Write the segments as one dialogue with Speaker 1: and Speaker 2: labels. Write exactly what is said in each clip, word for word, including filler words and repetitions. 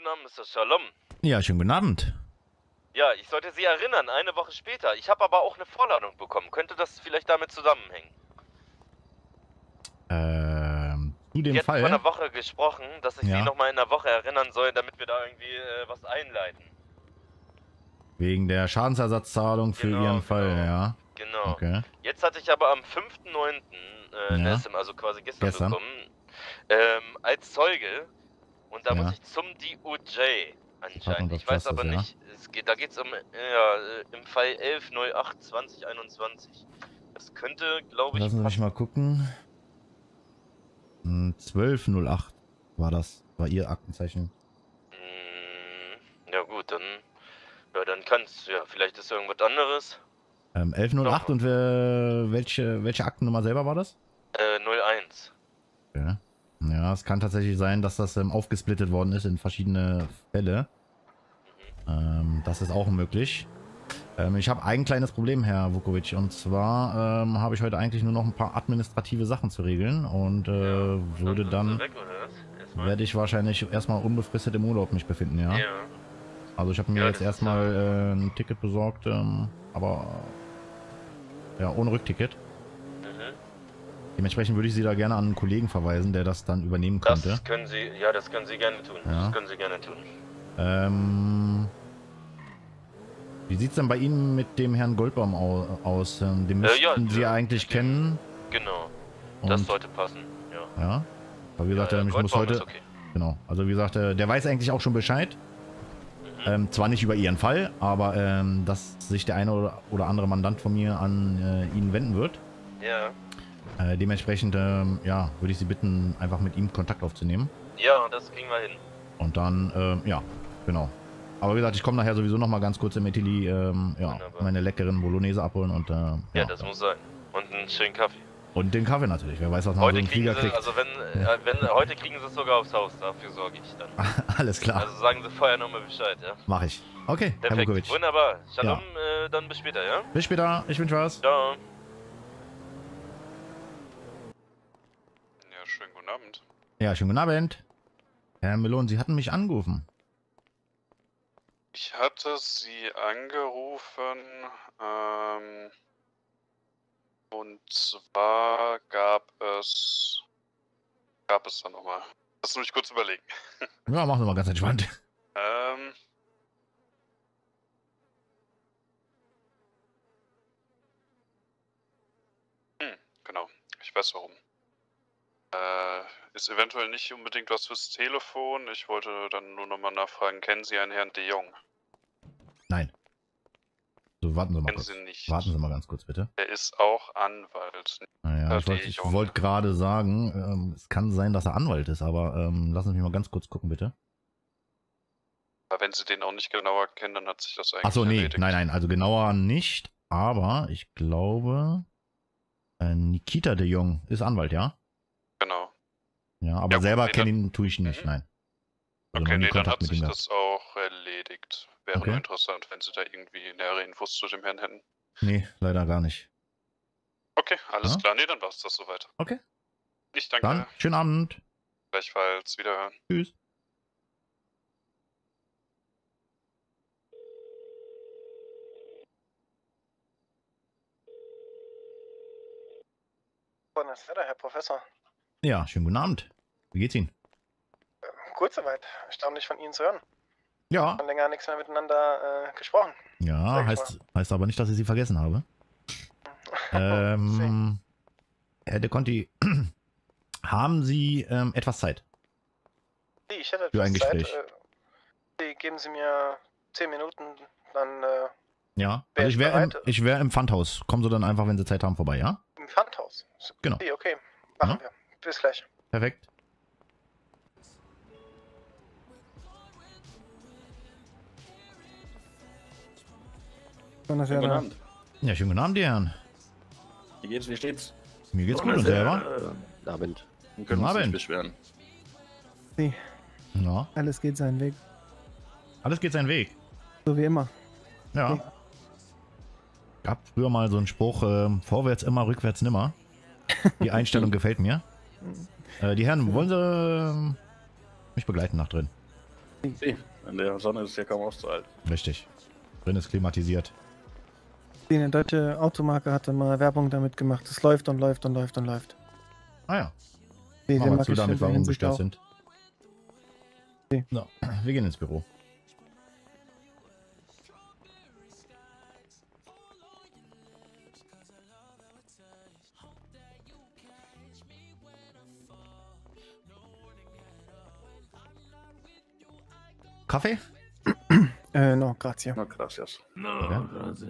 Speaker 1: guten Abend, Mister Shalom.
Speaker 2: Ja, schönen guten Abend.
Speaker 1: Ja, ich sollte Sie erinnern, eine Woche später. Ich habe aber auch eine Vorladung bekommen. Könnte das vielleicht damit zusammenhängen?
Speaker 2: Ähm, zu dem
Speaker 1: Wir hatten
Speaker 2: Fall.
Speaker 1: vor einer Woche gesprochen, dass ich
Speaker 2: Ja.
Speaker 1: Sie nochmal in einer Woche erinnern soll, damit wir da irgendwie äh, was einleiten.
Speaker 2: Wegen der Schadensersatzzahlung für
Speaker 1: Genau,
Speaker 2: Ihren Fall,
Speaker 1: genau.
Speaker 2: ja.
Speaker 1: Genau.
Speaker 2: Okay.
Speaker 1: Jetzt hatte ich aber am fünften neunten äh, eine
Speaker 2: Ja.
Speaker 1: S M, also quasi gestern,
Speaker 2: Gestern.
Speaker 1: bekommen, ähm, als Zeuge. Und da
Speaker 2: Ja.
Speaker 1: muss ich zum D O J anscheinend.
Speaker 2: of
Speaker 1: Ich weiß
Speaker 2: Justice,
Speaker 1: aber
Speaker 2: ja.
Speaker 1: nicht, es geht, da geht es um, ja, äh, im Fall elf null acht zwanzig einundzwanzig. Das könnte, glaube ich,
Speaker 2: Lassen Sie mich
Speaker 1: passen.
Speaker 2: mal gucken. Hm, zwölf null acht war das. War Ihr Aktenzeichen.
Speaker 1: Hm, ja gut, dann, ja, dann kann's, ja, vielleicht ist irgendwas anderes.
Speaker 2: Ähm, elf null acht und äh, welche, welche Aktennummer selber war das?
Speaker 1: Äh, null eins.
Speaker 2: Ja. Ja, es kann tatsächlich sein, dass das ähm, aufgesplittet worden ist in verschiedene Fälle.
Speaker 1: Mhm.
Speaker 2: Ähm, das ist auch möglich. Ähm, ich habe ein kleines Problem, Herr Vukovic, und zwar ähm, habe ich heute eigentlich nur noch ein paar administrative Sachen zu regeln und äh,
Speaker 1: Ja,
Speaker 2: würde
Speaker 1: sind
Speaker 2: dann,
Speaker 1: Sie weg, oder was? Erstmal?
Speaker 2: werde ich wahrscheinlich erstmal unbefristet im Urlaub mich befinden, ja.
Speaker 1: Ja.
Speaker 2: Also ich habe mir
Speaker 1: Ja,
Speaker 2: jetzt
Speaker 1: das ist,
Speaker 2: erstmal äh, ein Ticket besorgt, ähm, aber ja, ohne Rückticket.
Speaker 1: Mhm.
Speaker 2: Dementsprechend würde ich Sie da gerne an einen Kollegen verweisen, der das dann übernehmen könnte.
Speaker 1: Das können Sie, ja, das können Sie gerne tun.
Speaker 2: Ja.
Speaker 1: Das können Sie gerne tun.
Speaker 2: Ähm, wie sieht es denn bei Ihnen mit dem Herrn Goldbaum au aus? Ähm, den
Speaker 1: Äh,
Speaker 2: müssten
Speaker 1: ja,
Speaker 2: Sie ja eigentlich
Speaker 1: den-
Speaker 2: kennen.
Speaker 1: Genau.
Speaker 2: Und,
Speaker 1: Das sollte passen, ja.
Speaker 2: Ja. Aber wie gesagt,
Speaker 1: Ja,
Speaker 2: ähm, ich muss
Speaker 1: Goldbaum
Speaker 2: heute...
Speaker 1: ist okay.
Speaker 2: Genau. Also wie gesagt, äh, der weiß eigentlich auch schon Bescheid.
Speaker 1: Mhm.
Speaker 2: Ähm, zwar nicht über Ihren Fall, aber ähm, dass sich der eine oder, oder andere Mandant von mir an äh, ihn wenden wird.
Speaker 1: Ja.
Speaker 2: Äh, dementsprechend, ähm, ja, würde ich Sie bitten, einfach mit ihm Kontakt aufzunehmen.
Speaker 1: Ja, das kriegen wir hin.
Speaker 2: Und dann, ähm, ja, genau. Aber wie gesagt, ich komme nachher sowieso noch mal ganz kurz im Etili, ähm, ja,
Speaker 1: Wunderbar.
Speaker 2: meine leckeren Bolognese abholen und, äh, ja.
Speaker 1: Ja, das muss sein. Und einen schönen Kaffee.
Speaker 2: Und den Kaffee natürlich. Wer weiß, was man
Speaker 1: Heute
Speaker 2: so im
Speaker 1: kriegen
Speaker 2: Flieger
Speaker 1: Sie,
Speaker 2: kriegt.
Speaker 1: also wenn, äh, wenn, heute kriegen Sie es sogar aufs Haus. Dafür sorge ich dann.
Speaker 2: Alles klar.
Speaker 1: Also sagen Sie vorher nochmal Bescheid, ja?
Speaker 2: Mach ich. Okay, Herr
Speaker 1: Perfekt.
Speaker 2: Vukovic.
Speaker 1: Wunderbar. Shalom, äh, dann bis später, ja?
Speaker 2: Bis später. Ich wünsche was.
Speaker 1: Ciao.
Speaker 3: Ja, schönen guten Abend.
Speaker 2: Ja, schönen guten Abend. Herr Melon, Sie hatten mich angerufen.
Speaker 3: Ich hatte Sie angerufen, ähm, und zwar gab es, gab es da nochmal. Lass mich kurz überlegen.
Speaker 2: Ja, machen Sie mal ganz entspannt.
Speaker 3: Ähm, hm, genau, ich weiß warum. Äh, ist eventuell nicht unbedingt was fürs Telefon. Ich wollte dann nur nochmal nachfragen, kennen Sie einen Herrn de Jong?
Speaker 2: Nein. So, warten Sie mal
Speaker 3: Kennen
Speaker 2: kurz.
Speaker 3: Sie nicht.
Speaker 2: Warten Sie mal ganz kurz, bitte.
Speaker 3: Er ist auch Anwalt.
Speaker 2: Naja,
Speaker 3: Herr
Speaker 2: ich wollte
Speaker 3: de
Speaker 2: ich
Speaker 3: Jong.
Speaker 2: wollt gerade sagen, ähm, es kann sein, dass er Anwalt ist, aber ähm, lassen Sie mich mal ganz kurz gucken, bitte.
Speaker 3: Aber wenn Sie den auch nicht genauer kennen, dann hat sich das eigentlich
Speaker 2: Achso, nee,
Speaker 3: erledigt.
Speaker 2: nein, nein, also genauer nicht, aber ich glaube, äh, Nikita de Jong ist Anwalt, ja?
Speaker 3: Genau.
Speaker 2: Ja, aber
Speaker 3: Ja, gut,
Speaker 2: selber
Speaker 3: nee,
Speaker 2: kenne
Speaker 3: dann-
Speaker 2: ihn, tue ich nicht,
Speaker 3: Mhm.
Speaker 2: nein. Also
Speaker 3: Okay,
Speaker 2: noch nie
Speaker 3: nee, dann
Speaker 2: Kontakt
Speaker 3: hat
Speaker 2: mit ihm
Speaker 3: sich
Speaker 2: gehabt.
Speaker 3: das auch erledigt. Wäre
Speaker 2: Okay.
Speaker 3: nur interessant, wenn Sie da irgendwie nähere Infos zu dem Herrn hätten.
Speaker 2: Nee, leider gar nicht.
Speaker 3: Okay, alles
Speaker 2: Ja?
Speaker 3: klar. Nee, dann war's das soweit.
Speaker 2: Okay,
Speaker 3: Ich danke.
Speaker 2: dann schönen Abend.
Speaker 3: Gleichfalls. Wiederhören.
Speaker 2: Tschüss.
Speaker 4: Buonasera, Herr Professor.
Speaker 2: Ja, schönen guten Abend. Wie geht's Ihnen?
Speaker 4: Gut soweit. Erstaunlich von Ihnen zu hören.
Speaker 2: Ja.
Speaker 4: Schon länger nichts mehr miteinander äh, gesprochen.
Speaker 2: Ja,
Speaker 4: Sag ich
Speaker 2: heißt, heißt aber nicht, dass ich Sie vergessen habe. ähm, Herr De Conti, haben Sie ähm, etwas Zeit
Speaker 4: Sie, ich hätte
Speaker 2: für
Speaker 4: etwas
Speaker 2: ein
Speaker 4: Zeit.
Speaker 2: Gespräch?
Speaker 4: Äh, Sie geben Sie mir zehn Minuten, dann äh,
Speaker 2: Ja,
Speaker 4: wär
Speaker 2: also
Speaker 4: ich
Speaker 2: ich wäre im,
Speaker 4: bereit.
Speaker 2: ich wär im Pfandhaus. Kommen Sie dann einfach, wenn Sie Zeit haben, vorbei, ja?
Speaker 4: im Pfandhaus.
Speaker 2: Genau.
Speaker 4: Sie, okay, machen
Speaker 2: Ja.
Speaker 4: wir. Bis gleich.
Speaker 2: Perfekt.
Speaker 5: Schönen
Speaker 6: Guten Abend.
Speaker 2: Ja, schönen guten Abend, die Herren.
Speaker 6: Wie geht's? Wie steht's?
Speaker 2: Mir geht's gut und selber?
Speaker 7: Guten Abend.
Speaker 6: Wir können uns
Speaker 2: Abend.
Speaker 6: nicht beschweren.
Speaker 2: Ja,
Speaker 5: Alles geht seinen Weg.
Speaker 2: alles geht seinen Weg.
Speaker 5: So wie immer.
Speaker 2: Ja.
Speaker 5: Okay.
Speaker 2: Gab früher mal so einen Spruch, ähm, vorwärts immer, rückwärts nimmer. Die Einstellung gefällt mir. Äh, die Herren, wollen Sie ähm, mich begleiten nach drin?
Speaker 6: See, in der Sonne ist es ja kaum auszuhalten.
Speaker 2: Richtig. Drin ist klimatisiert.
Speaker 4: Eine deutsche Automarke hatte mal Werbung damit gemacht. Es läuft und läuft und läuft und läuft.
Speaker 2: Ah ja.
Speaker 4: Die,
Speaker 2: Machen
Speaker 4: den
Speaker 2: wir
Speaker 4: mag
Speaker 2: zu,
Speaker 4: ich in
Speaker 2: damit wir
Speaker 4: der Hinsicht
Speaker 2: ungestört
Speaker 4: auch.
Speaker 2: sind.
Speaker 4: Okay.
Speaker 2: So, wir gehen ins Büro. Kaffee?
Speaker 4: Äh, no, grazie.
Speaker 6: Na, gracias.
Speaker 2: Okay.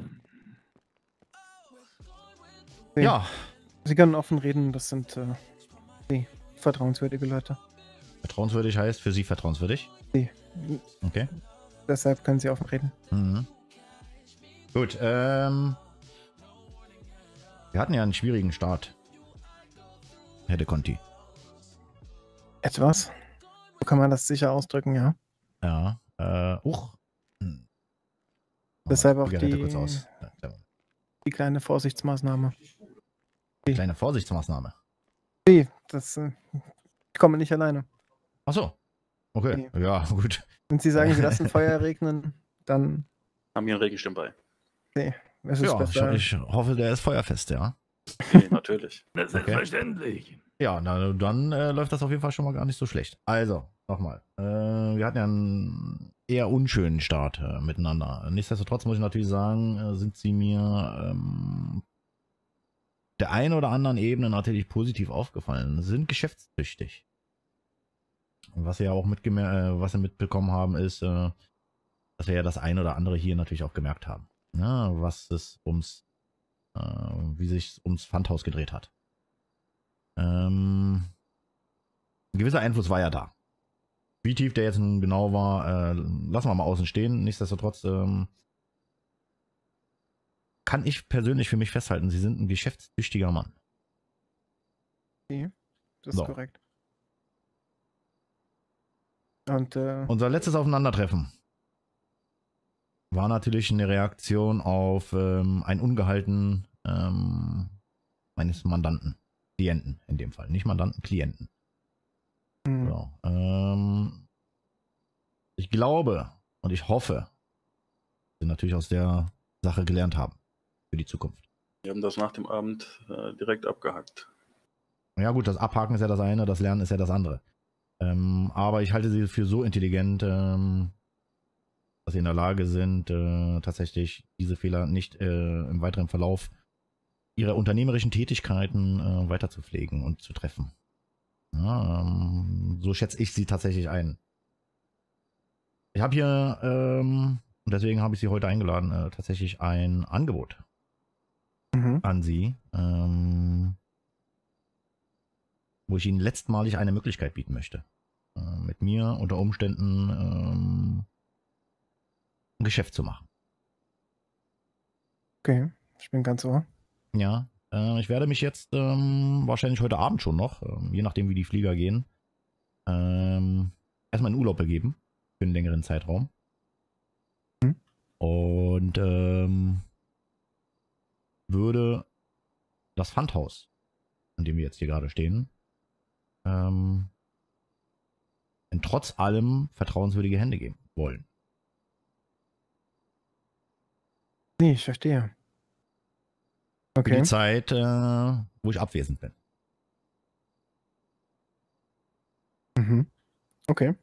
Speaker 4: Nee.
Speaker 2: Ja,
Speaker 4: Sie können offen reden, das sind äh, nee, vertrauenswürdige Leute.
Speaker 2: vertrauenswürdig heißt für Sie vertrauenswürdig.
Speaker 4: Nee.
Speaker 2: Okay.
Speaker 4: Deshalb können Sie offen reden.
Speaker 2: Mhm. Gut, ähm. Wir hatten ja einen schwierigen Start. Herr de Conti.
Speaker 4: Etwas? So kann man das sicher ausdrücken, ja.
Speaker 2: Ja, äh, uch. Hm.
Speaker 4: Deshalb
Speaker 2: Oh,
Speaker 4: auch
Speaker 2: Zigarette
Speaker 4: die-
Speaker 2: kurz aus. Ja,
Speaker 4: Die kleine Vorsichtsmaßnahme.
Speaker 2: kleine Vorsichtsmaßnahme.
Speaker 4: Nee, das äh, ich komme nicht alleine.
Speaker 2: Ach so. Okay, ja, gut.
Speaker 4: Wenn Sie sagen, Sie lassen Feuer regnen, dann
Speaker 6: Haben hier einen Regenstimmen bei.
Speaker 4: ist es
Speaker 2: Ja, ich,
Speaker 4: besser.
Speaker 2: ich hoffe, der ist feuerfest, ja.
Speaker 6: Okay, natürlich.
Speaker 5: Selbstverständlich.
Speaker 2: Ja, na, dann äh, läuft das auf jeden Fall schon mal gar nicht so schlecht. Also, nochmal. Äh, wir hatten ja einen eher unschönen Start äh, miteinander. Nichtsdestotrotz muss ich natürlich sagen, äh, sind sie mir ähm, der einen oder anderen Ebene natürlich positiv aufgefallen. Sie sind geschäftstüchtig. Und was wir ja auch mitgemer äh, was wir mitbekommen haben, ist, äh, dass wir ja das ein oder andere hier natürlich auch gemerkt haben. Ja, was es ums, äh, wie sich ums Pfandhaus gedreht hat. Ähm, ein gewisser Einfluss war ja da. Wie tief der jetzt nun genau war, äh, lassen wir mal außen stehen. Nichtsdestotrotz ähm, kann ich persönlich für mich festhalten, Sie sind ein geschäftstüchtiger Mann.
Speaker 4: Nee, das ist
Speaker 2: So.
Speaker 4: korrekt. Und äh,
Speaker 2: Unser letztes Aufeinandertreffen war natürlich eine Reaktion auf ähm, ein Ungehalten ähm, meines Mandanten. Klienten in dem Fall. Nicht Mandanten, Klienten.
Speaker 4: hm,
Speaker 2: So, ähm, ich glaube und ich hoffe, dass Sie natürlich aus der Sache gelernt haben für die Zukunft.
Speaker 6: Wir haben das nach dem Abend äh, direkt abgehackt.
Speaker 2: Ja gut, das Abhaken ist ja das eine, das Lernen ist ja das andere. Ähm, aber ich halte Sie für so intelligent, ähm, dass Sie in der Lage sind, äh, tatsächlich diese Fehler nicht äh, im weiteren Verlauf Ihrer unternehmerischen Tätigkeiten äh, weiter zu pflegen und zu treffen. Ja, ähm, so schätze ich Sie tatsächlich ein. Ich habe hier, ähm, und deswegen habe ich Sie heute eingeladen, äh, tatsächlich ein Angebot
Speaker 4: mhm.
Speaker 2: an Sie, ähm, wo ich Ihnen letztmalig eine Möglichkeit bieten möchte. Äh, mit mir unter Umständen ähm, ein Geschäft zu machen.
Speaker 4: Okay, ich bin ganz ohr.
Speaker 2: Ja, äh, ich werde mich jetzt ähm, wahrscheinlich heute Abend schon noch, ähm, je nachdem wie die Flieger gehen, ähm, erstmal in Urlaub begeben für einen längeren Zeitraum.
Speaker 4: Mhm.
Speaker 2: Und ähm, würde das Pfandhaus, an dem wir jetzt hier gerade stehen, ähm, in trotz allem vertrauenswürdige Hände geben wollen.
Speaker 4: Nee, ich verstehe.
Speaker 2: Für
Speaker 4: Okay.
Speaker 2: die Zeit, äh, wo ich abwesend bin.
Speaker 4: Mhm. Okay.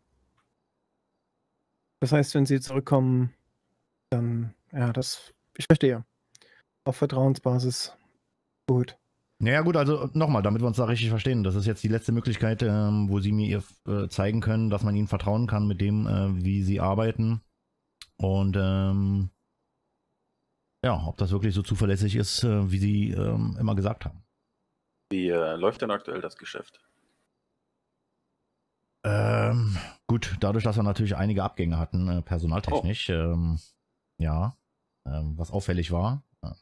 Speaker 4: Das heißt, wenn Sie zurückkommen, dann, ja, das, ich verstehe. Auf Vertrauensbasis. Gut.
Speaker 2: Naja gut, also nochmal, damit wir uns da richtig verstehen, das ist jetzt die letzte Möglichkeit, ähm, wo Sie mir äh, zeigen können, dass man Ihnen vertrauen kann mit dem, äh, wie Sie arbeiten. Und ähm, ja, ob das wirklich so zuverlässig ist, äh, wie Sie ähm, immer gesagt haben.
Speaker 6: Wie äh, läuft denn aktuell das Geschäft?
Speaker 2: Ähm, gut, dadurch, dass wir natürlich einige Abgänge hatten, äh, personaltechnisch, ähm, ja, ähm, was auffällig war, ähm,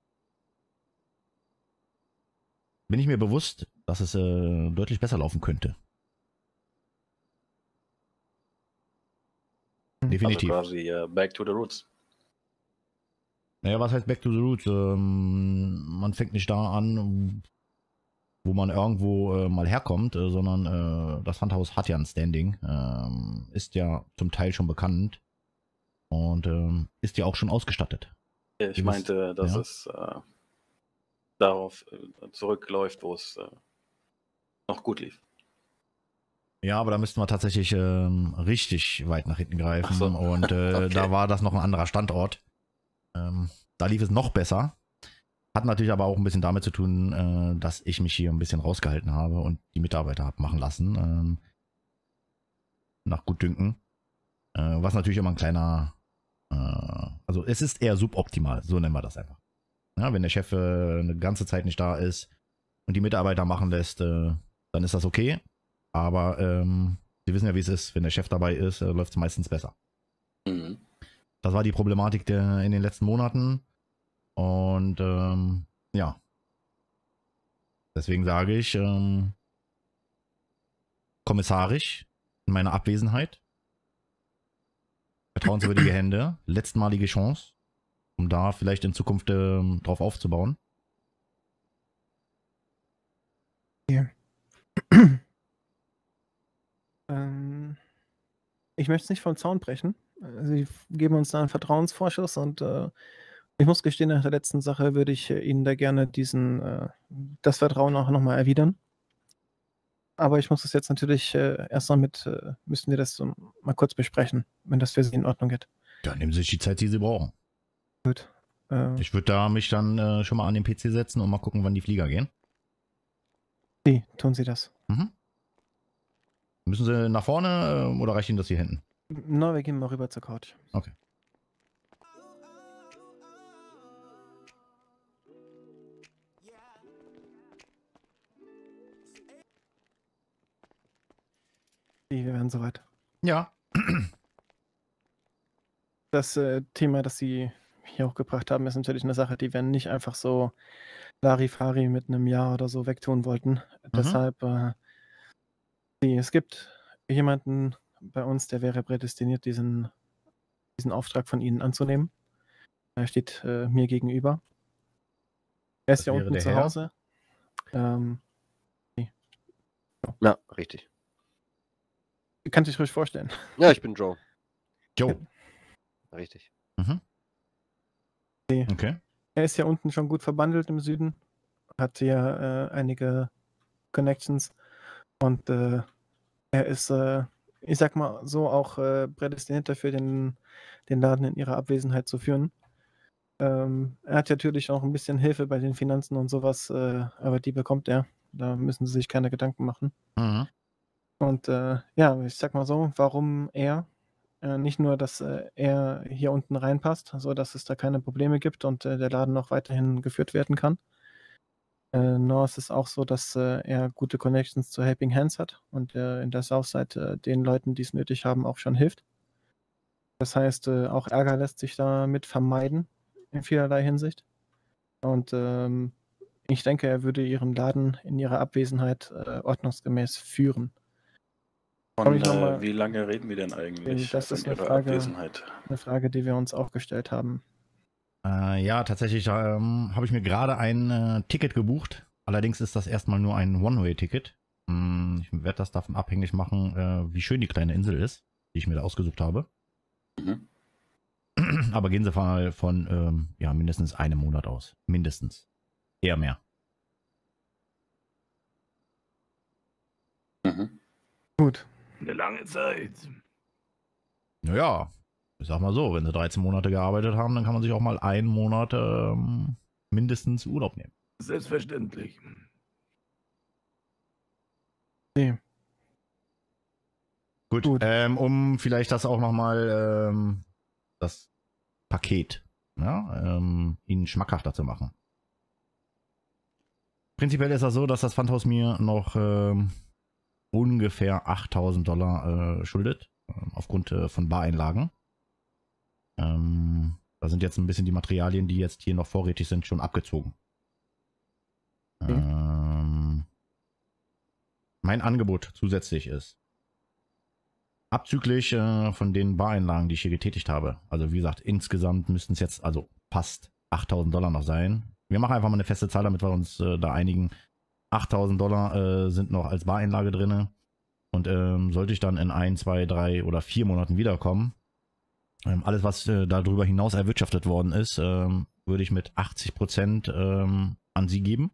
Speaker 2: bin ich mir bewusst, dass es äh, deutlich besser laufen könnte. Definitiv.
Speaker 6: Also quasi äh, back to the roots.
Speaker 2: Naja, was heißt Back to the Roots? Ähm, man fängt nicht da an, wo man irgendwo äh, mal herkommt, äh, sondern äh, das Pfandhaus hat ja ein Standing, ähm, ist ja zum Teil schon bekannt und ähm, ist ja auch schon ausgestattet.
Speaker 6: Ich
Speaker 2: Ihr
Speaker 6: meinte, dass
Speaker 2: ja.
Speaker 6: es äh, darauf äh, zurückläuft, wo es äh, noch gut lief.
Speaker 2: Ja, aber da müssten wir tatsächlich ähm, richtig weit nach hinten greifen.
Speaker 6: Ach so.
Speaker 2: Und äh,
Speaker 6: Okay.
Speaker 2: da war das noch ein anderer Standort. Ähm, da lief es noch besser. Hat natürlich aber auch ein bisschen damit zu tun, äh, dass ich mich hier ein bisschen rausgehalten habe und die Mitarbeiter habe machen lassen. Ähm, nach Gutdünken. Äh, was natürlich immer ein kleiner, äh, also es ist eher suboptimal, so nennen wir das einfach. Ja, wenn der Chef äh, eine ganze Zeit nicht da ist und die Mitarbeiter machen lässt, äh, dann ist das okay. Aber ähm, Sie wissen ja, wie es ist. Wenn der Chef dabei ist, äh, läuft es meistens besser.
Speaker 6: Mhm.
Speaker 2: Das war die Problematik der, in den letzten Monaten. Und ähm, ja. Deswegen sage ich, ähm, kommissarisch in meiner Abwesenheit. Vertrauenswürdige Hände. Letztmalige Chance, um da vielleicht in Zukunft ähm, drauf aufzubauen.
Speaker 4: Ja. ähm, ich möchte es nicht vom Zaun brechen. Sie geben uns da einen Vertrauensvorschuss und äh, ich muss gestehen, nach der letzten Sache würde ich äh, Ihnen da gerne diesen, äh, das Vertrauen auch nochmal erwidern. Aber ich muss es jetzt natürlich äh, erst mal mit, äh, müssen wir das so mal kurz besprechen, wenn das für Sie in Ordnung geht.
Speaker 2: Ja, nehmen Sie sich die Zeit, die Sie brauchen.
Speaker 4: Gut. Äh,
Speaker 2: Ich würde da mich dann äh, schon mal an den P C setzen und mal gucken, wann die Flieger gehen.
Speaker 4: wie tun Sie das?
Speaker 2: Mhm. Müssen Sie nach vorne äh, oder reicht Ihnen das hier hinten?
Speaker 4: Na, wir gehen mal rüber zur Couch.
Speaker 2: Okay.
Speaker 4: Wie, wir werden soweit.
Speaker 2: Ja.
Speaker 4: Das äh, Thema, das Sie hier hochgebracht haben, ist natürlich eine Sache, die wir nicht einfach so Larifari mit einem Jahr oder so wegtun wollten. Deshalb, äh, die, es gibt jemanden bei uns, der wäre prädestiniert, diesen, diesen Auftrag von Ihnen anzunehmen. Er steht äh, mir gegenüber. Er ist
Speaker 2: Das
Speaker 4: ja
Speaker 2: wäre
Speaker 4: unten
Speaker 2: der
Speaker 4: zu
Speaker 2: Herr?
Speaker 4: Hause. Ähm,
Speaker 5: Ja, richtig.
Speaker 4: kannst dich ruhig vorstellen.
Speaker 5: Ja, ich bin Joe.
Speaker 2: Joe.
Speaker 5: Richtig.
Speaker 2: Mhm. Okay.
Speaker 4: Er ist ja unten schon gut verbandelt im Süden, hat ja äh, einige Connections und äh, er ist, äh, ich sag mal so, auch äh, prädestiniert dafür, den, den Laden in ihrer Abwesenheit zu führen. Ähm, er hat natürlich auch ein bisschen Hilfe bei den Finanzen und sowas, äh, aber die bekommt er. Da müssen sie sich keine Gedanken machen.
Speaker 2: Mhm.
Speaker 4: Und äh, ja, ich sag mal so, warum er? Äh, nicht nur, dass äh, er hier unten reinpasst, so dass es da keine Probleme gibt und äh, der Laden noch weiterhin geführt werden kann. Äh, nur es ist auch so, dass äh, er gute Connections zu Helping Hands hat und äh, in der Southside äh, den Leuten, die es nötig haben, auch schon hilft. Das heißt, äh, auch Ärger lässt sich damit vermeiden in vielerlei Hinsicht. Und ähm, ich denke, er würde ihren Laden in ihrer Abwesenheit äh, ordnungsgemäß führen. Komm
Speaker 6: Von
Speaker 4: ich noch
Speaker 6: äh,
Speaker 4: mal-
Speaker 6: wie lange reden wir denn eigentlich
Speaker 4: Das
Speaker 6: von
Speaker 4: ist eine
Speaker 6: Ihrer
Speaker 4: Frage.
Speaker 6: Abwesenheit?
Speaker 4: Eine Frage, die wir uns auch gestellt haben.
Speaker 2: Äh, ja, tatsächlich ähm, habe ich mir gerade ein äh, Ticket gebucht. Allerdings ist das erstmal nur ein One-Way-Ticket. Hm, ich werde das davon abhängig machen, äh, wie schön die kleine Insel ist, die ich mir da ausgesucht habe.
Speaker 6: Mhm.
Speaker 2: Aber gehen Sie mal von ähm, ja, mindestens einem Monat aus. Mindestens. Eher mehr.
Speaker 6: Mhm.
Speaker 4: Gut.
Speaker 7: Eine lange Zeit.
Speaker 2: Naja, ich sag mal so, wenn Sie dreizehn Monate gearbeitet haben, dann kann man sich auch mal einen Monat ähm, mindestens Urlaub nehmen.
Speaker 7: Selbstverständlich.
Speaker 4: Nee.
Speaker 2: Gut,
Speaker 4: Gut.
Speaker 2: Ähm, um vielleicht das auch nochmal, ähm, das Paket, ja, ähm, Ihnen schmackhafter zu machen. Prinzipiell ist das so, dass das Pfandhaus mir noch ähm, ungefähr achttausend Dollar äh, schuldet, äh, aufgrund äh, von Bareinlagen. Ähm, da sind jetzt ein bisschen die Materialien, die jetzt hier noch vorrätig sind, schon abgezogen.
Speaker 4: Okay.
Speaker 2: Ähm, mein Angebot zusätzlich ist, abzüglich äh, von den Bareinlagen, die ich hier getätigt habe, also wie gesagt, insgesamt müssten es jetzt also fast achttausend Dollar noch sein. Wir machen einfach mal eine feste Zahl, damit wir uns äh, da einigen. achttausend Dollar äh, sind noch als Bareinlage drin. Und ähm, sollte ich dann in ein, zwei, drei oder vier Monaten wiederkommen, ähm, alles, was äh, darüber hinaus erwirtschaftet worden ist, ähm, würde ich mit achtzig Prozent ähm, an Sie geben.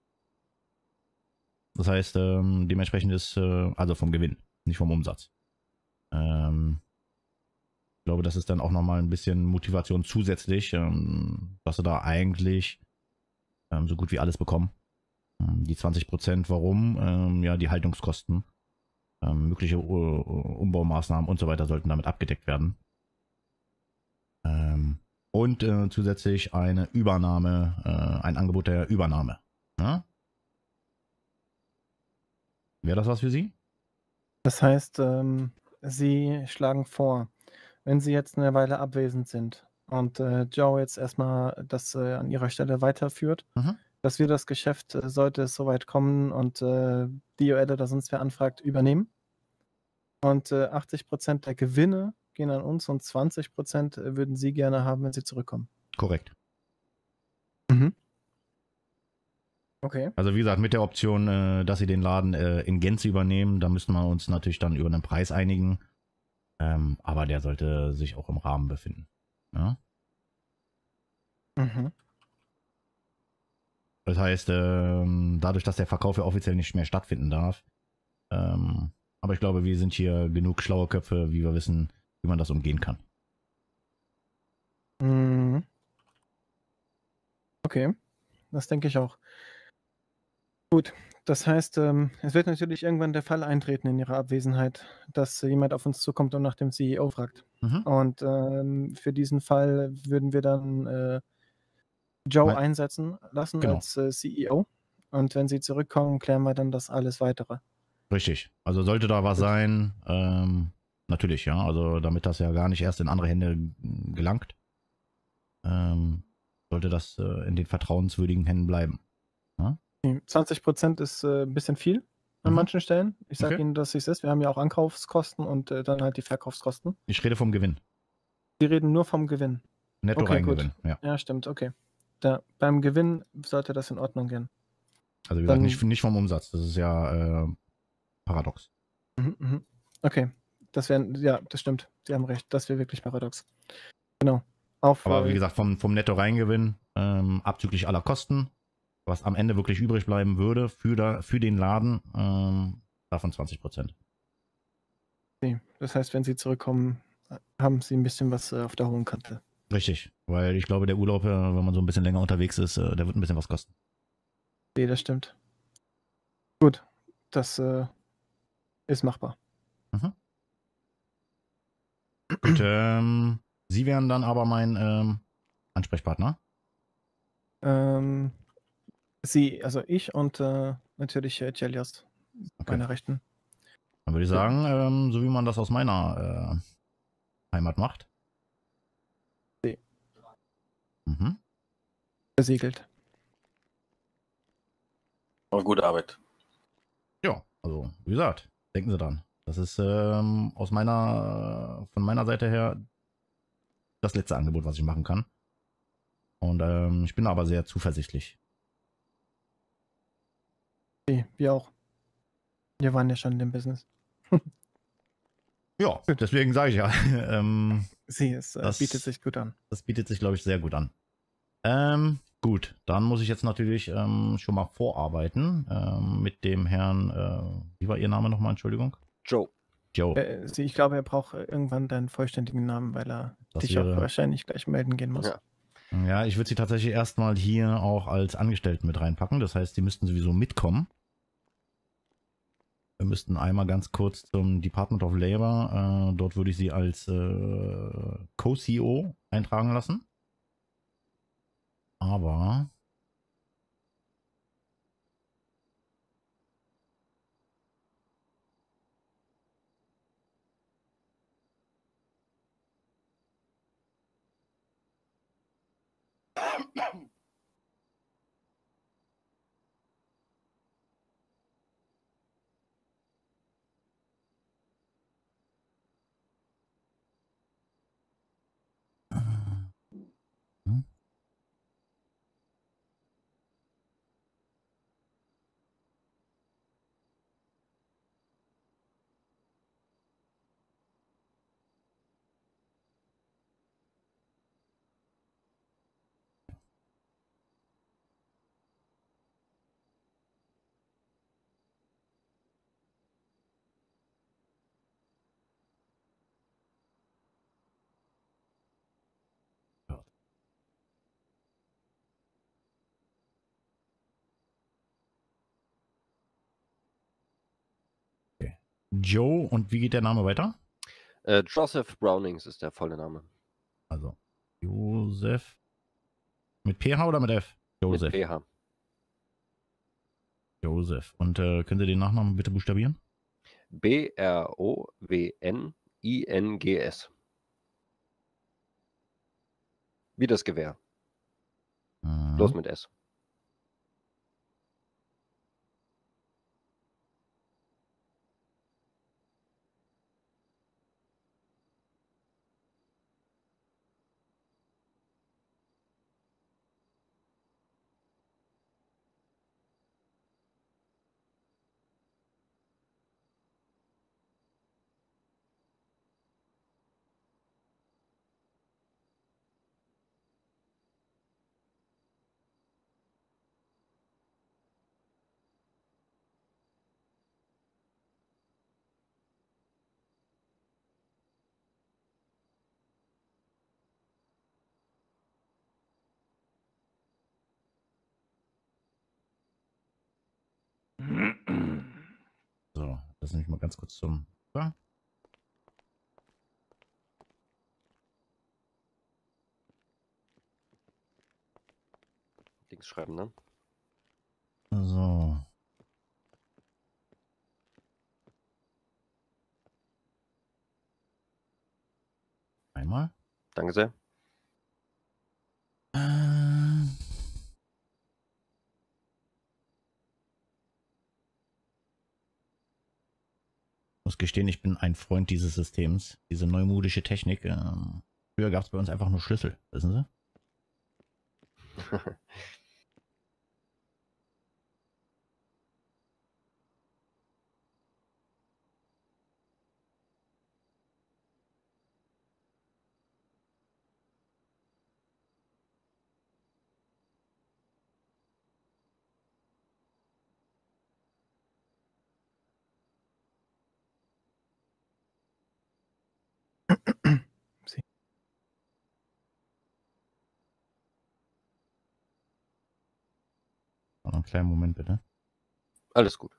Speaker 2: Das heißt, ähm, dementsprechend ist, äh, also vom Gewinn, nicht vom Umsatz. Ähm, ich glaube, das ist dann auch nochmal ein bisschen Motivation zusätzlich, ähm, dass Sie da eigentlich ähm, so gut wie alles bekommen. Ähm, die zwanzig Prozent, warum? Ähm, ja, die Haltungskosten, ähm, mögliche uh, Umbaumaßnahmen und so weiter sollten damit abgedeckt werden. Ähm, und äh, zusätzlich eine Übernahme, äh, ein Angebot der Übernahme. Ja? Wäre das was für Sie?
Speaker 4: Das heißt, ähm, Sie schlagen vor, wenn Sie jetzt eine Weile abwesend sind und äh, Joe jetzt erstmal das äh, an Ihrer Stelle weiterführt,
Speaker 2: Mhm.
Speaker 4: dass wir das Geschäft, äh, sollte es soweit kommen und äh, D O L oder sonst wer anfragt, übernehmen. Und äh, achtzig Prozent der Gewinne gehen an uns und zwanzig Prozent würden Sie gerne haben, wenn Sie zurückkommen.
Speaker 2: Korrekt.
Speaker 4: Mhm. Okay.
Speaker 2: Also wie gesagt, mit der Option, äh, dass Sie den Laden äh, in Gänze übernehmen, da müssten wir uns natürlich dann über einen Preis einigen. Ähm, aber der sollte sich auch im Rahmen befinden. Ja?
Speaker 4: Mhm.
Speaker 2: Das heißt, ähm, dadurch, dass der Verkauf ja offiziell nicht mehr stattfinden darf, ähm, aber ich glaube, wir sind hier genug schlaue Köpfe, wie wir wissen, wie man das umgehen kann.
Speaker 4: Mhm. Okay, das denke ich auch. Gut, das heißt, ähm, es wird natürlich irgendwann der Fall eintreten in Ihrer Abwesenheit, dass jemand auf uns zukommt und nach dem C E O fragt.
Speaker 2: Mhm.
Speaker 4: Und ähm, für diesen Fall würden wir dann äh, Joe
Speaker 2: Mein-
Speaker 4: einsetzen lassen
Speaker 2: Genau.
Speaker 4: als äh, C E O. Und wenn Sie zurückkommen, klären wir dann das alles Weitere.
Speaker 2: Richtig. Also sollte da was
Speaker 4: Gut.
Speaker 2: sein, ähm, natürlich, ja. Also damit das ja gar nicht erst in andere Hände gelangt, ähm, sollte das äh, in den vertrauenswürdigen Händen bleiben. Ja?
Speaker 4: zwanzig Prozent ist äh, ein bisschen viel an
Speaker 2: Mhm.
Speaker 4: manchen Stellen. Ich sage
Speaker 2: Okay.
Speaker 4: Ihnen, dass es ist. Wir haben ja auch Ankaufskosten und äh, dann halt die Verkaufskosten.
Speaker 2: Ich rede vom Gewinn.
Speaker 4: Wir reden nur vom Gewinn.
Speaker 2: Netto
Speaker 4: Okay, gut.
Speaker 2: Reingewinn, ja.
Speaker 4: Ja, stimmt, okay. Da, beim Gewinn sollte das in Ordnung gehen.
Speaker 2: Also wie gesagt,
Speaker 4: Dann-
Speaker 2: nicht, nicht vom Umsatz. Das ist ja äh, paradox.
Speaker 4: Mhm, mhm. Okay, das wäre, ja, das stimmt. Sie haben recht. Das wäre wirklich paradox. Genau. Auf,
Speaker 2: Aber wie
Speaker 4: äh,
Speaker 2: gesagt, vom, vom Netto Reingewinn, ähm, abzüglich aller Kosten, was am Ende wirklich übrig bleiben würde für, da, für den Laden, ähm, davon zwanzig Prozent.
Speaker 4: okay. Das heißt, wenn Sie zurückkommen, äh, haben Sie ein bisschen was äh, auf der hohen Kante.
Speaker 2: Richtig, weil ich glaube, der Urlaub, äh, wenn man so ein bisschen länger unterwegs ist, äh, der wird ein bisschen was kosten.
Speaker 4: Nee, das stimmt. Gut, das äh, ist machbar.
Speaker 2: Mhm. Gut, ähm, Sie wären dann aber mein ähm, Ansprechpartner.
Speaker 4: Ähm, Sie, also ich und äh, natürlich äh, Chelios,
Speaker 2: Okay.
Speaker 4: meine Rechten.
Speaker 2: Dann würde ich sagen, ähm, so wie man das aus meiner äh, Heimat macht.
Speaker 4: Nee.
Speaker 2: Mhm.
Speaker 4: Versiegelt.
Speaker 6: Aber gute Arbeit.
Speaker 2: Ja, also wie gesagt, denken Sie dran. Das ist ähm, aus meiner, von meiner Seite her das letzte Angebot, was ich machen kann. Und ähm, ich bin aber sehr zuversichtlich.
Speaker 4: Nee, wir auch. Wir waren ja schon in dem Business.
Speaker 2: Ja, deswegen sage ich ja, ähm,
Speaker 4: Sie, es äh,
Speaker 2: Das-
Speaker 4: bietet sich gut an.
Speaker 2: das bietet sich, glaube ich, sehr gut an. Ähm, gut, dann muss ich jetzt natürlich ähm, schon mal vorarbeiten ähm, mit dem Herrn, äh, wie war Ihr Name nochmal, Entschuldigung?
Speaker 5: Joe.
Speaker 2: Joe.
Speaker 4: Äh, Sie, ich glaube, er braucht äh, irgendwann deinen vollständigen Namen, weil er
Speaker 2: Das
Speaker 4: dich auch
Speaker 2: wäre-
Speaker 4: wahrscheinlich gleich melden gehen muss.
Speaker 5: Ja.
Speaker 2: Ja, ich würde Sie tatsächlich erstmal hier auch als Angestellten mit reinpacken. Das heißt, Sie müssten sowieso mitkommen. Wir müssten einmal ganz kurz zum Department of Labor. Äh, dort würde ich Sie als äh, Co-C E O eintragen lassen. Aber Joe, und wie geht der Name weiter?
Speaker 5: Äh, Joseph Brownings ist der volle Name.
Speaker 2: Also, Joseph. Mit P H oder mit F? Joseph.
Speaker 5: Mit P H.
Speaker 2: Joseph. Und äh, können Sie den Nachnamen bitte buchstabieren?
Speaker 5: B R O W N I N G S. Wie das Gewehr.
Speaker 2: Mhm.
Speaker 5: Bloß mit S.
Speaker 2: So, das nehme ich mal ganz kurz zum. Ja.
Speaker 5: Links schreiben, ne?
Speaker 2: So. Einmal.
Speaker 5: Danke sehr.
Speaker 2: Äh, muss gestehen, ich bin ein Freund dieses Systems. Diese neumodische Technik. Ähm, früher gab es bei uns einfach nur Schlüssel, wissen Sie?
Speaker 4: Sie.
Speaker 2: Noch einen kleinen Moment bitte.
Speaker 5: Alles gut.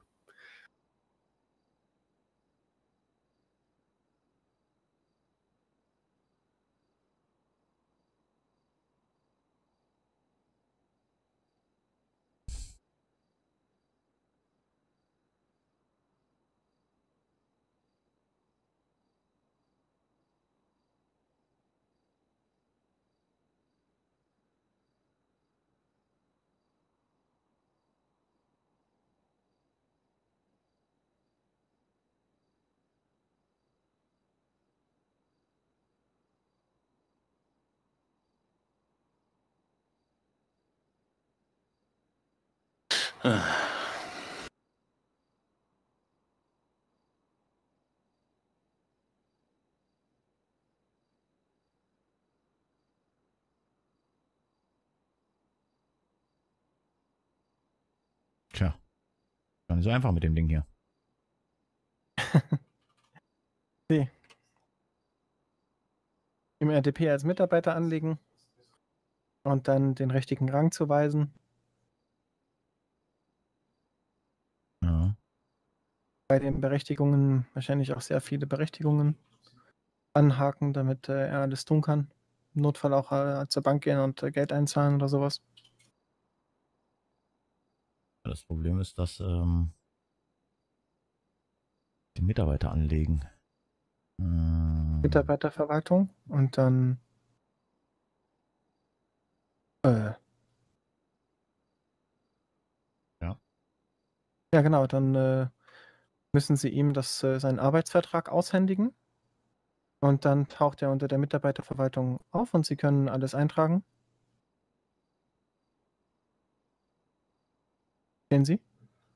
Speaker 2: Tja. Gar nicht so einfach mit dem Ding hier.
Speaker 4: Sie. Im R D P als Mitarbeiter anlegen und dann den richtigen Rang zuweisen.
Speaker 2: Ja.
Speaker 4: Bei den Berechtigungen wahrscheinlich auch sehr viele Berechtigungen anhaken, damit äh, er alles tun kann. Im Notfall auch äh, zur Bank gehen und äh, Geld einzahlen oder sowas.
Speaker 2: Das Problem ist, dass ähm, die Mitarbeiter anlegen. Ähm,
Speaker 4: Mitarbeiterverwaltung und dann äh,
Speaker 2: Ja.
Speaker 4: Ja, genau, dann äh, müssen Sie ihm das, äh, seinen Arbeitsvertrag aushändigen und dann taucht er unter der Mitarbeiterverwaltung auf und Sie können alles eintragen. Sehen Sie?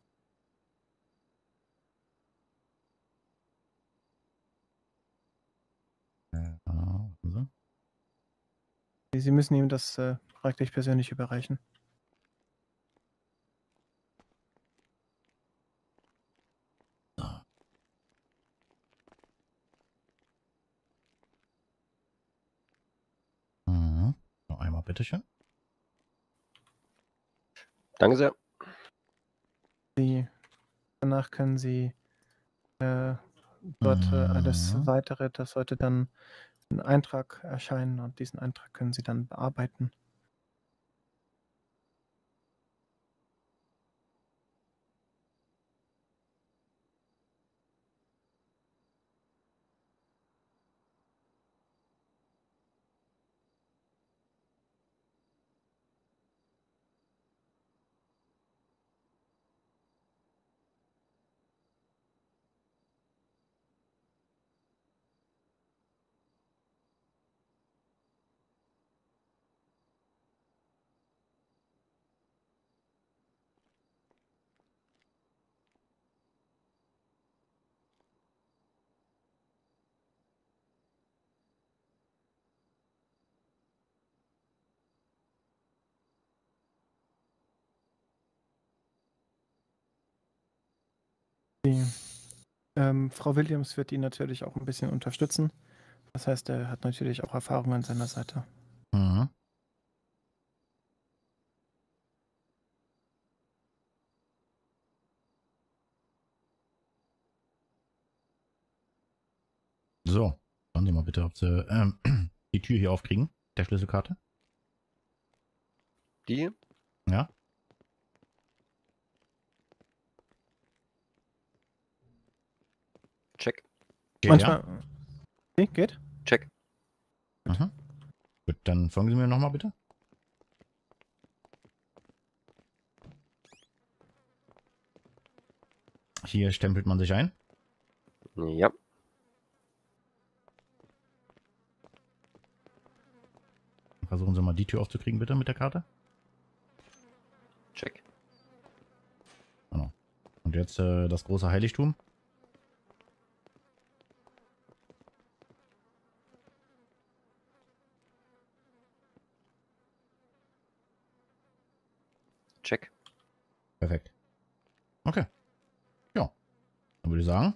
Speaker 2: äh, warten
Speaker 4: Sie Sie müssen ihm das äh, praktisch persönlich überreichen.
Speaker 2: Sie. So. Mhm. Noch einmal bitteschön.
Speaker 5: Danke sehr.
Speaker 4: Sie, danach können Sie äh, dort äh, alles
Speaker 2: Mhm.
Speaker 4: Weitere, das sollte dann ein Eintrag erscheinen und diesen Eintrag können Sie dann bearbeiten. Die, ähm, Frau Williams wird ihn natürlich auch ein bisschen unterstützen. Das heißt, er hat natürlich auch Erfahrung an seiner Seite.
Speaker 2: Mhm. So, schauen Sie mal bitte, ob Sie ähm, die Tür hier aufkriegen, der Schlüsselkarte.
Speaker 5: Die?
Speaker 2: Ja.
Speaker 5: Check.
Speaker 2: Geht,
Speaker 4: Manchmal.
Speaker 2: ja?
Speaker 4: Okay, geht?
Speaker 5: Check.
Speaker 2: Mhm. Gut, dann folgen Sie mir nochmal bitte. Hier stempelt man sich ein.
Speaker 5: Ja.
Speaker 2: Versuchen Sie mal die Tür aufzukriegen, bitte, mit der Karte.
Speaker 5: Check.
Speaker 2: Genau. Und jetzt äh, das große Heiligtum.
Speaker 5: Check.
Speaker 2: Perfekt. Okay. Ja. Dann würde ich sagen.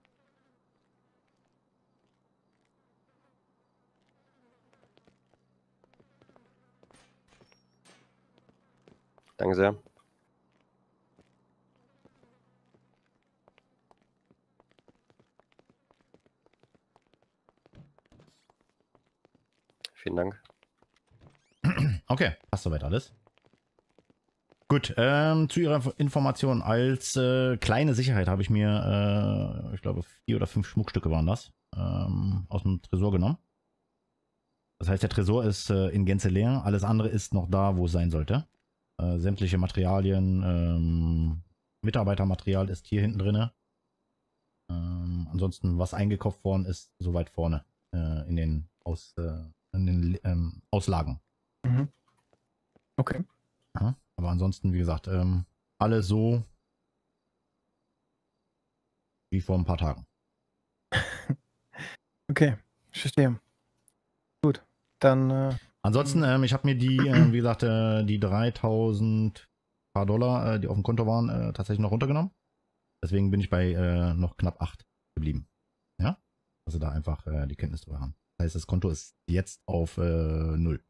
Speaker 5: Danke sehr. Vielen Dank.
Speaker 2: Okay, passt soweit alles. Gut, ähm, zu Ihrer Information. Als äh, kleine Sicherheit habe ich mir, äh, ich glaube, vier oder fünf Schmuckstücke waren das, ähm, aus dem Tresor genommen. Das heißt, der Tresor ist äh, in Gänze leer. Alles andere ist noch da, wo es sein sollte. Äh, sämtliche Materialien, ähm, Mitarbeitermaterial ist hier hinten drin. Ähm, ansonsten, was eingekauft worden ist, so weit vorne äh, in den, Aus, äh, in den ähm, Auslagen.
Speaker 4: Mhm. Okay.
Speaker 2: Ja, aber ansonsten, wie gesagt, ähm, alles so wie vor ein paar Tagen.
Speaker 4: Okay, ich verstehe. Gut, dann. Äh,
Speaker 2: Ansonsten, ähm, ich habe mir die, äh, wie gesagt, äh, die dreitausend paar Dollar, äh, die auf dem Konto waren, äh, tatsächlich noch runtergenommen. Deswegen bin ich bei äh, noch knapp acht geblieben. Ja, also da einfach äh, die Kenntnis drüber haben. Das heißt, das Konto ist jetzt auf äh, null.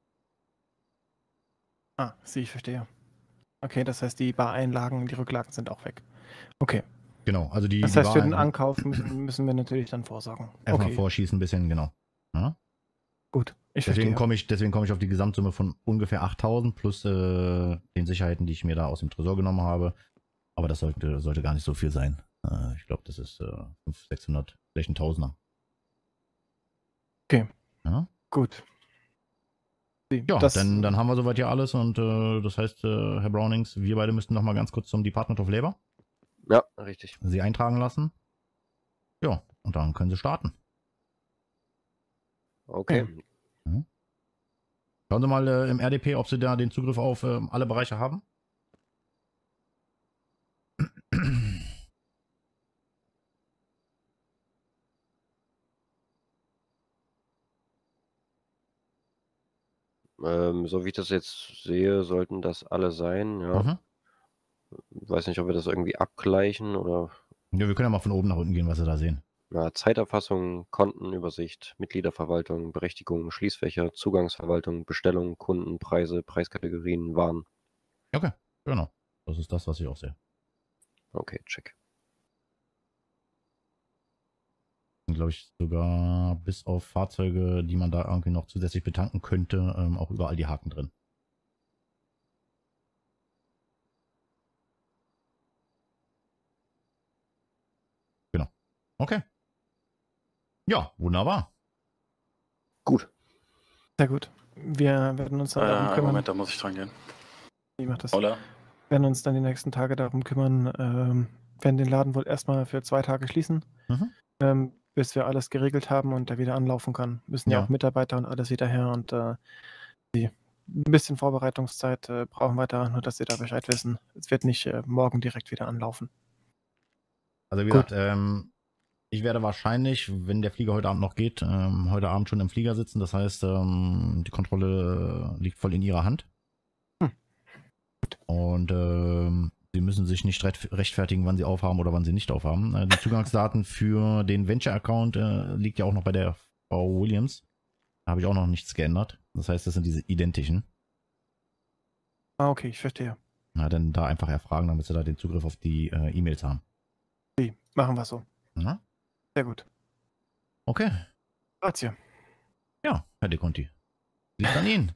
Speaker 4: ah, sie, ich verstehe. Okay, das heißt, die Bareinlagen, die Rücklagen sind auch weg. Okay.
Speaker 2: Genau, also die,
Speaker 4: Das
Speaker 2: die
Speaker 4: heißt, für den
Speaker 2: Wahl
Speaker 4: Ankauf müssen, müssen wir natürlich dann vorsorgen.
Speaker 2: erstmal
Speaker 4: Okay,
Speaker 2: vorschießen ein bisschen, genau. Ja?
Speaker 4: gut, ich
Speaker 2: Deswegen
Speaker 4: verstehe.
Speaker 2: komme ich, deswegen komme ich auf die Gesamtsumme von ungefähr achttausend plus äh, den Sicherheiten, die ich mir da aus dem Tresor genommen habe. Aber das sollte, sollte gar nicht so viel sein. Äh, ich glaube, das ist äh, fünfhundert, sechshundert, vielleicht ein Tausender.
Speaker 4: Okay,
Speaker 2: Ja,
Speaker 4: gut. Sie,
Speaker 2: ja
Speaker 4: das,
Speaker 2: dann, dann haben wir soweit ja alles. Und äh, das heißt, äh, Herr Brownings, wir beide müssten noch mal ganz kurz zum Department of Labor
Speaker 5: Ja, richtig.
Speaker 2: Sie eintragen lassen. Ja, und dann können Sie starten.
Speaker 5: Okay.
Speaker 2: Ja. Schauen Sie mal äh, im R D P, ob Sie da den Zugriff auf äh, alle Bereiche haben.
Speaker 5: Ähm, so wie ich das jetzt sehe, sollten das alle sein, ja.
Speaker 2: Mhm.
Speaker 5: Weiß nicht, ob wir das irgendwie abgleichen oder
Speaker 2: Ja, wir können ja mal von oben nach unten gehen, was Sie da sehen.
Speaker 5: na, Zeiterfassung, Kontenübersicht, Mitgliederverwaltung, Berechtigung, Schließfächer, Zugangsverwaltung, Bestellung, Kunden, Preise, Preiskategorien, Waren.
Speaker 2: Okay, genau. Das ist das, was ich auch sehe.
Speaker 5: Okay, check.
Speaker 2: glaube ich, sogar bis auf Fahrzeuge, die man da irgendwie noch zusätzlich betanken könnte, ähm, auch überall die Haken drin. Genau. Okay. Ja, wunderbar.
Speaker 5: Gut.
Speaker 4: Sehr gut. Wir werden uns dann
Speaker 6: Äh,
Speaker 4: darum
Speaker 6: einen
Speaker 4: kümmern.
Speaker 6: Moment, da muss ich dran gehen.
Speaker 4: Ich mach das.
Speaker 6: Oder?
Speaker 4: werden uns dann die nächsten Tage darum kümmern, ähm, werden den Laden wohl erstmal für zwei Tage schließen,
Speaker 2: Mhm.
Speaker 4: ähm, bis wir alles geregelt haben und er wieder anlaufen kann. Müssen ja,
Speaker 2: Ja.
Speaker 4: auch Mitarbeiter und alles wieder her und äh, die, ein bisschen Vorbereitungszeit äh, brauchen wir da, nur dass Sie da Bescheid wissen. Es wird nicht äh, morgen direkt wieder anlaufen.
Speaker 2: Also wie
Speaker 4: Gut.
Speaker 2: gesagt, ähm, ich werde wahrscheinlich, wenn der Flieger heute Abend noch geht, ähm, heute Abend schon im Flieger sitzen. Das heißt, ähm, die Kontrolle äh, liegt voll in Ihrer Hand.
Speaker 4: Hm.
Speaker 2: Und ähm, Sie müssen sich nicht recht- rechtfertigen, wann Sie aufhaben oder wann Sie nicht aufhaben. Äh, die Zugangsdaten für den Venture-Account äh, liegt ja auch noch bei der Frau Williams. Da habe ich auch noch nichts geändert. Das heißt, das sind diese identischen.
Speaker 4: Ah, okay, ich verstehe.
Speaker 2: Na, dann da einfach erfragen, damit Sie da den Zugriff auf die äh, E-Mails haben.
Speaker 4: Okay, machen wir so.
Speaker 2: Ja?
Speaker 4: Sehr gut.
Speaker 2: Okay.
Speaker 4: Grazie.
Speaker 2: Ja, Herr De Conti. Liegt an Ihnen.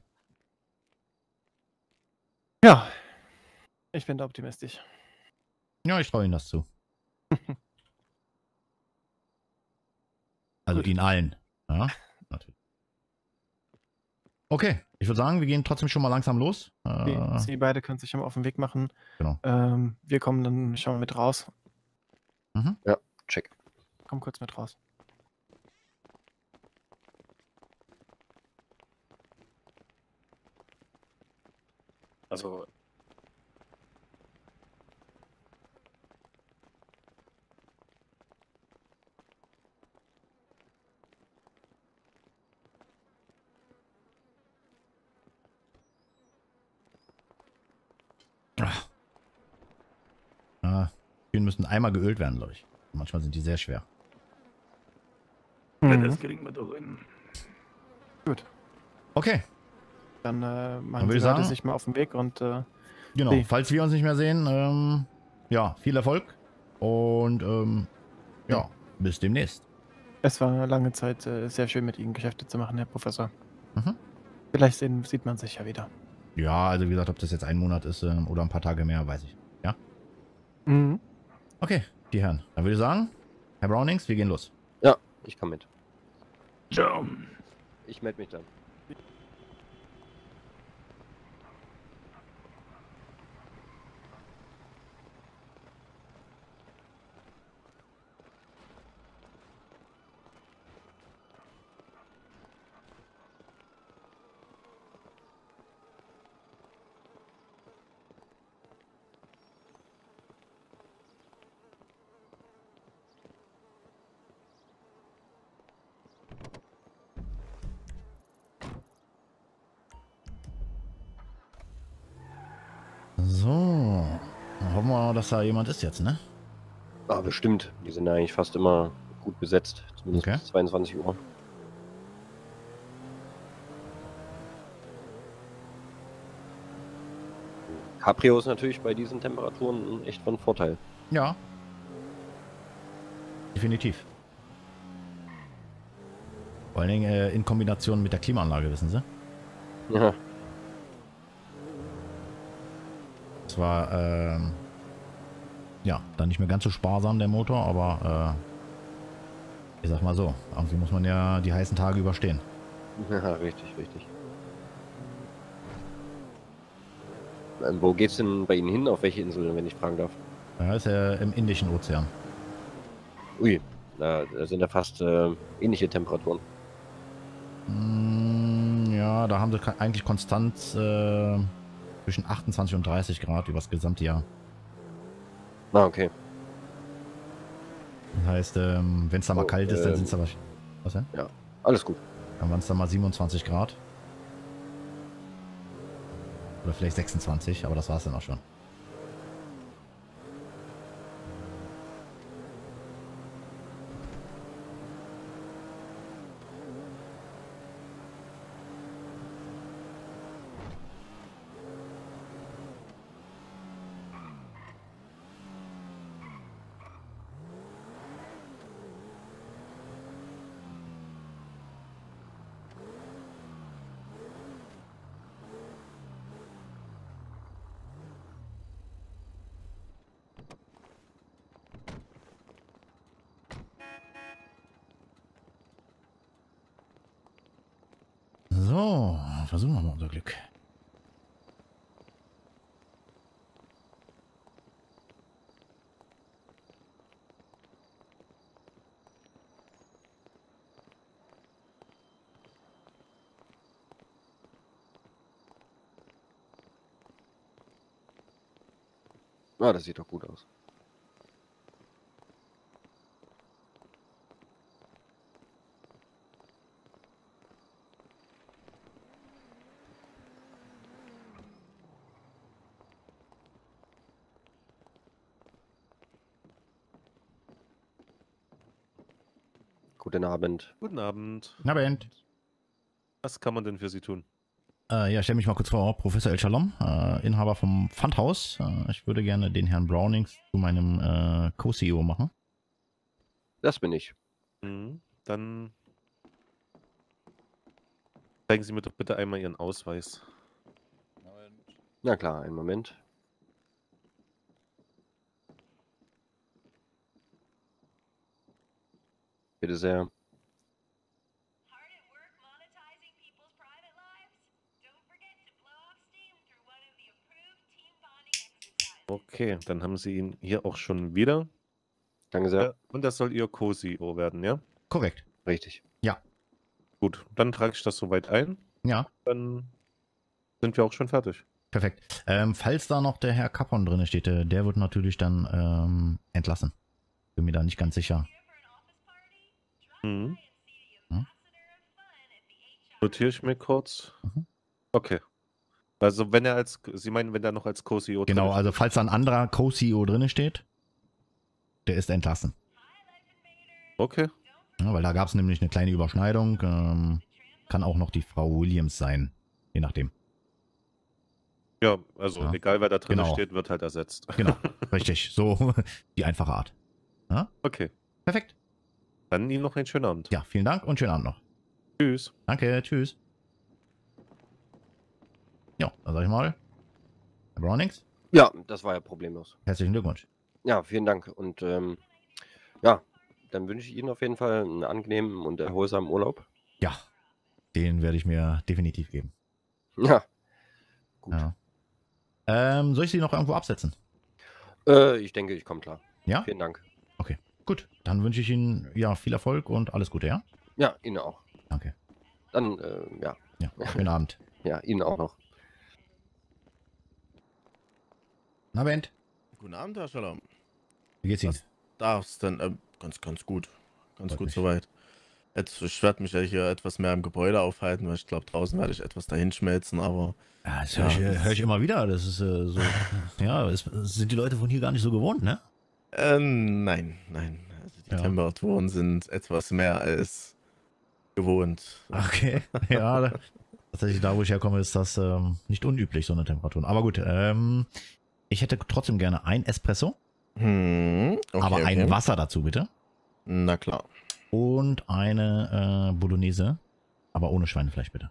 Speaker 4: Ja, ich bin da optimistisch.
Speaker 2: Ja, ich traue Ihnen das zu. Also
Speaker 4: Gut.
Speaker 2: Ihnen allen. Ja, natürlich. Okay, ich würde sagen, wir gehen trotzdem schon mal langsam los.
Speaker 4: Okay,
Speaker 2: Äh,
Speaker 4: Sie beide können sich schon mal auf den Weg machen.
Speaker 2: Genau.
Speaker 4: Ähm, wir kommen dann schon mal mit raus.
Speaker 2: mhm.
Speaker 5: Ja, check.
Speaker 4: Komm kurz mit raus.
Speaker 6: Also,
Speaker 2: Ach. Ja, die müssen einmal geölt werden, glaube ich. Manchmal sind die sehr schwer.
Speaker 7: Ja,
Speaker 4: Mhm.
Speaker 7: das kriegen wir doch hin.
Speaker 2: Okay,
Speaker 4: Dann äh,
Speaker 2: Dann
Speaker 4: machen
Speaker 2: würde
Speaker 4: Sie
Speaker 2: ich
Speaker 4: beide
Speaker 2: sagen-
Speaker 4: sich mal auf den Weg und äh,
Speaker 2: genau.
Speaker 4: Nee.
Speaker 2: Falls wir uns nicht mehr sehen, ähm, ja, viel Erfolg. Und ähm, ja, bis demnächst.
Speaker 4: es war lange Zeit äh, sehr schön mit Ihnen Geschäfte zu machen, Herr Professor.
Speaker 2: Mhm.
Speaker 4: Vielleicht sehen, sieht man sich ja wieder.
Speaker 2: Ja, also wie gesagt, ob das jetzt ein Monat ist ähm, oder ein paar Tage mehr, weiß ich. Ja?
Speaker 4: Mhm.
Speaker 2: Okay, die Herren. Dann würde ich sagen, Herr Brownings, wir gehen los.
Speaker 5: Ja, ich komme mit.
Speaker 7: Ciao.
Speaker 5: Ich melde mich dann.
Speaker 2: So. Dann hoffen wir mal, dass da jemand ist jetzt, ne?
Speaker 5: Ah, bestimmt. Die sind ja eigentlich fast immer gut besetzt. Zumindest
Speaker 2: Okay.
Speaker 5: bis zweiundzwanzig Uhr. Cabrio ist natürlich bei diesen Temperaturen echt von Vorteil.
Speaker 2: Ja. Definitiv. Vor allen Dingen äh, in Kombination mit der Klimaanlage, wissen Sie?
Speaker 5: Ja,
Speaker 2: Es war, ähm, ja, dann nicht mehr ganz so sparsam, der Motor, aber, äh, ich sag mal so, irgendwie muss man ja die heißen Tage überstehen.
Speaker 5: ja richtig, richtig. Ähm, wo geht's denn bei Ihnen hin? Auf welche Insel, wenn ich fragen darf?
Speaker 2: Ja, ist ja im Indischen Ozean.
Speaker 5: Ui, na, da sind ja fast äh, ähnliche Temperaturen.
Speaker 2: Mm, ja, da haben sie ka- eigentlich konstant äh, zwischen achtundzwanzig und dreißig Grad übers gesamte Jahr.
Speaker 5: Ah, okay.
Speaker 2: Das heißt, ähm, wenn es da mal
Speaker 5: Oh,
Speaker 2: kalt ist, dann
Speaker 5: ähm,
Speaker 2: sind es aber... Was denn?
Speaker 5: Alles gut.
Speaker 2: Dann waren es da mal siebenundzwanzig Grad. Oder vielleicht sechsundzwanzig, aber das war es dann auch schon. So, versuchen wir mal unser Glück.
Speaker 5: Ah, das sieht doch gut aus. Guten Abend.
Speaker 8: Guten Abend.
Speaker 2: Na, Band.
Speaker 8: Was kann man denn für Sie tun?
Speaker 2: Äh, ja, ich stelle mich mal kurz vor. Professor El Shalom, äh, Inhaber vom Pfandhaus. Äh, ich würde gerne den Herrn Brownings zu meinem äh, Co-C E O machen.
Speaker 5: Das bin ich.
Speaker 8: Mhm. Dann zeigen Sie mir doch bitte einmal Ihren Ausweis.
Speaker 5: Na klar, einen Moment. Bitte sehr.
Speaker 8: Okay, dann haben Sie ihn hier auch schon wieder.
Speaker 5: Danke sehr.
Speaker 8: Ja, und das soll Ihr Co-C E O werden, ja?
Speaker 2: Korrekt.
Speaker 5: Richtig.
Speaker 8: Gut, dann trage ich das soweit ein.
Speaker 2: Ja,
Speaker 8: Dann sind wir auch schon fertig.
Speaker 2: perfekt. Ähm, falls da noch der Herr Capon drin steht, äh, der wird natürlich dann ähm, entlassen. Bin mir da nicht ganz sicher.
Speaker 8: Mhm.
Speaker 2: Hm?
Speaker 8: Notiere ich mir kurz.
Speaker 2: Mhm.
Speaker 8: Okay. Also wenn er als, Sie meinen, wenn er noch als Co-C E O
Speaker 2: Genau,
Speaker 8: drin
Speaker 2: also
Speaker 8: steht.
Speaker 2: falls da ein anderer Co-C E O drin steht, der ist entlassen.
Speaker 8: Okay.
Speaker 2: Ja, weil da gab es nämlich eine kleine Überschneidung. Ähm, kann auch noch die Frau Williams sein, je nachdem.
Speaker 8: Ja, also
Speaker 2: Ja.
Speaker 8: egal wer da drin
Speaker 2: Genau.
Speaker 8: steht, wird halt ersetzt.
Speaker 2: Genau, richtig. So die einfache Art.
Speaker 8: Okay.
Speaker 2: Perfekt.
Speaker 8: Dann Ihnen noch einen schönen Abend.
Speaker 2: Ja, vielen Dank und schönen Abend noch.
Speaker 8: Tschüss.
Speaker 2: Danke, tschüss. Ja, dann sag ich mal, Herr Brownings,
Speaker 5: Ja, das war ja problemlos.
Speaker 2: herzlichen Glückwunsch.
Speaker 5: Ja, vielen Dank. Und ähm, ja, dann wünsche ich Ihnen auf jeden Fall einen angenehmen und erholsamen Urlaub.
Speaker 2: Ja, den werde ich mir definitiv geben.
Speaker 5: Ja, gut.
Speaker 2: Ja. Ähm, soll ich Sie noch irgendwo absetzen?
Speaker 5: Äh, ich denke, ich komme klar.
Speaker 2: Ja?
Speaker 5: Vielen Dank.
Speaker 2: Gut, dann wünsche ich Ihnen ja viel Erfolg und alles Gute, ja?
Speaker 5: Ja, Ihnen auch.
Speaker 2: Danke.
Speaker 5: Dann, äh, ja.
Speaker 2: Ja, schönen Abend.
Speaker 5: Ja, Ihnen auch noch.
Speaker 2: Na, Bent,
Speaker 7: Guten Abend, Herr Shalom.
Speaker 2: wie geht's Ihnen?
Speaker 7: Was darf's denn? Ähm, ganz, ganz gut. Ganz
Speaker 2: Freut
Speaker 7: gut
Speaker 2: mich.
Speaker 7: soweit. Jetzt, ich werde mich ja hier etwas mehr im Gebäude aufhalten, weil ich glaube, draußen werde ich etwas dahinschmelzen, aber
Speaker 2: Ja, das
Speaker 7: Ja,
Speaker 2: höre ich,
Speaker 7: das-
Speaker 2: hör ich immer wieder. Das ist äh, so. Ja, es, es sind die Leute von hier gar nicht so gewohnt, ne?
Speaker 7: äh, nein, nein. Also die
Speaker 2: Ja.
Speaker 7: Temperaturen sind etwas mehr als gewohnt.
Speaker 2: Okay. Ja, da- tatsächlich da, wo ich herkomme, ist das ähm, nicht unüblich, so eine Temperatur. Aber gut, ähm, ich hätte trotzdem gerne ein Espresso,
Speaker 7: Hm, okay,
Speaker 2: aber ein
Speaker 7: okay.
Speaker 2: Wasser dazu, bitte.
Speaker 7: Na klar.
Speaker 2: Und eine äh, Bolognese, aber ohne Schweinefleisch, bitte.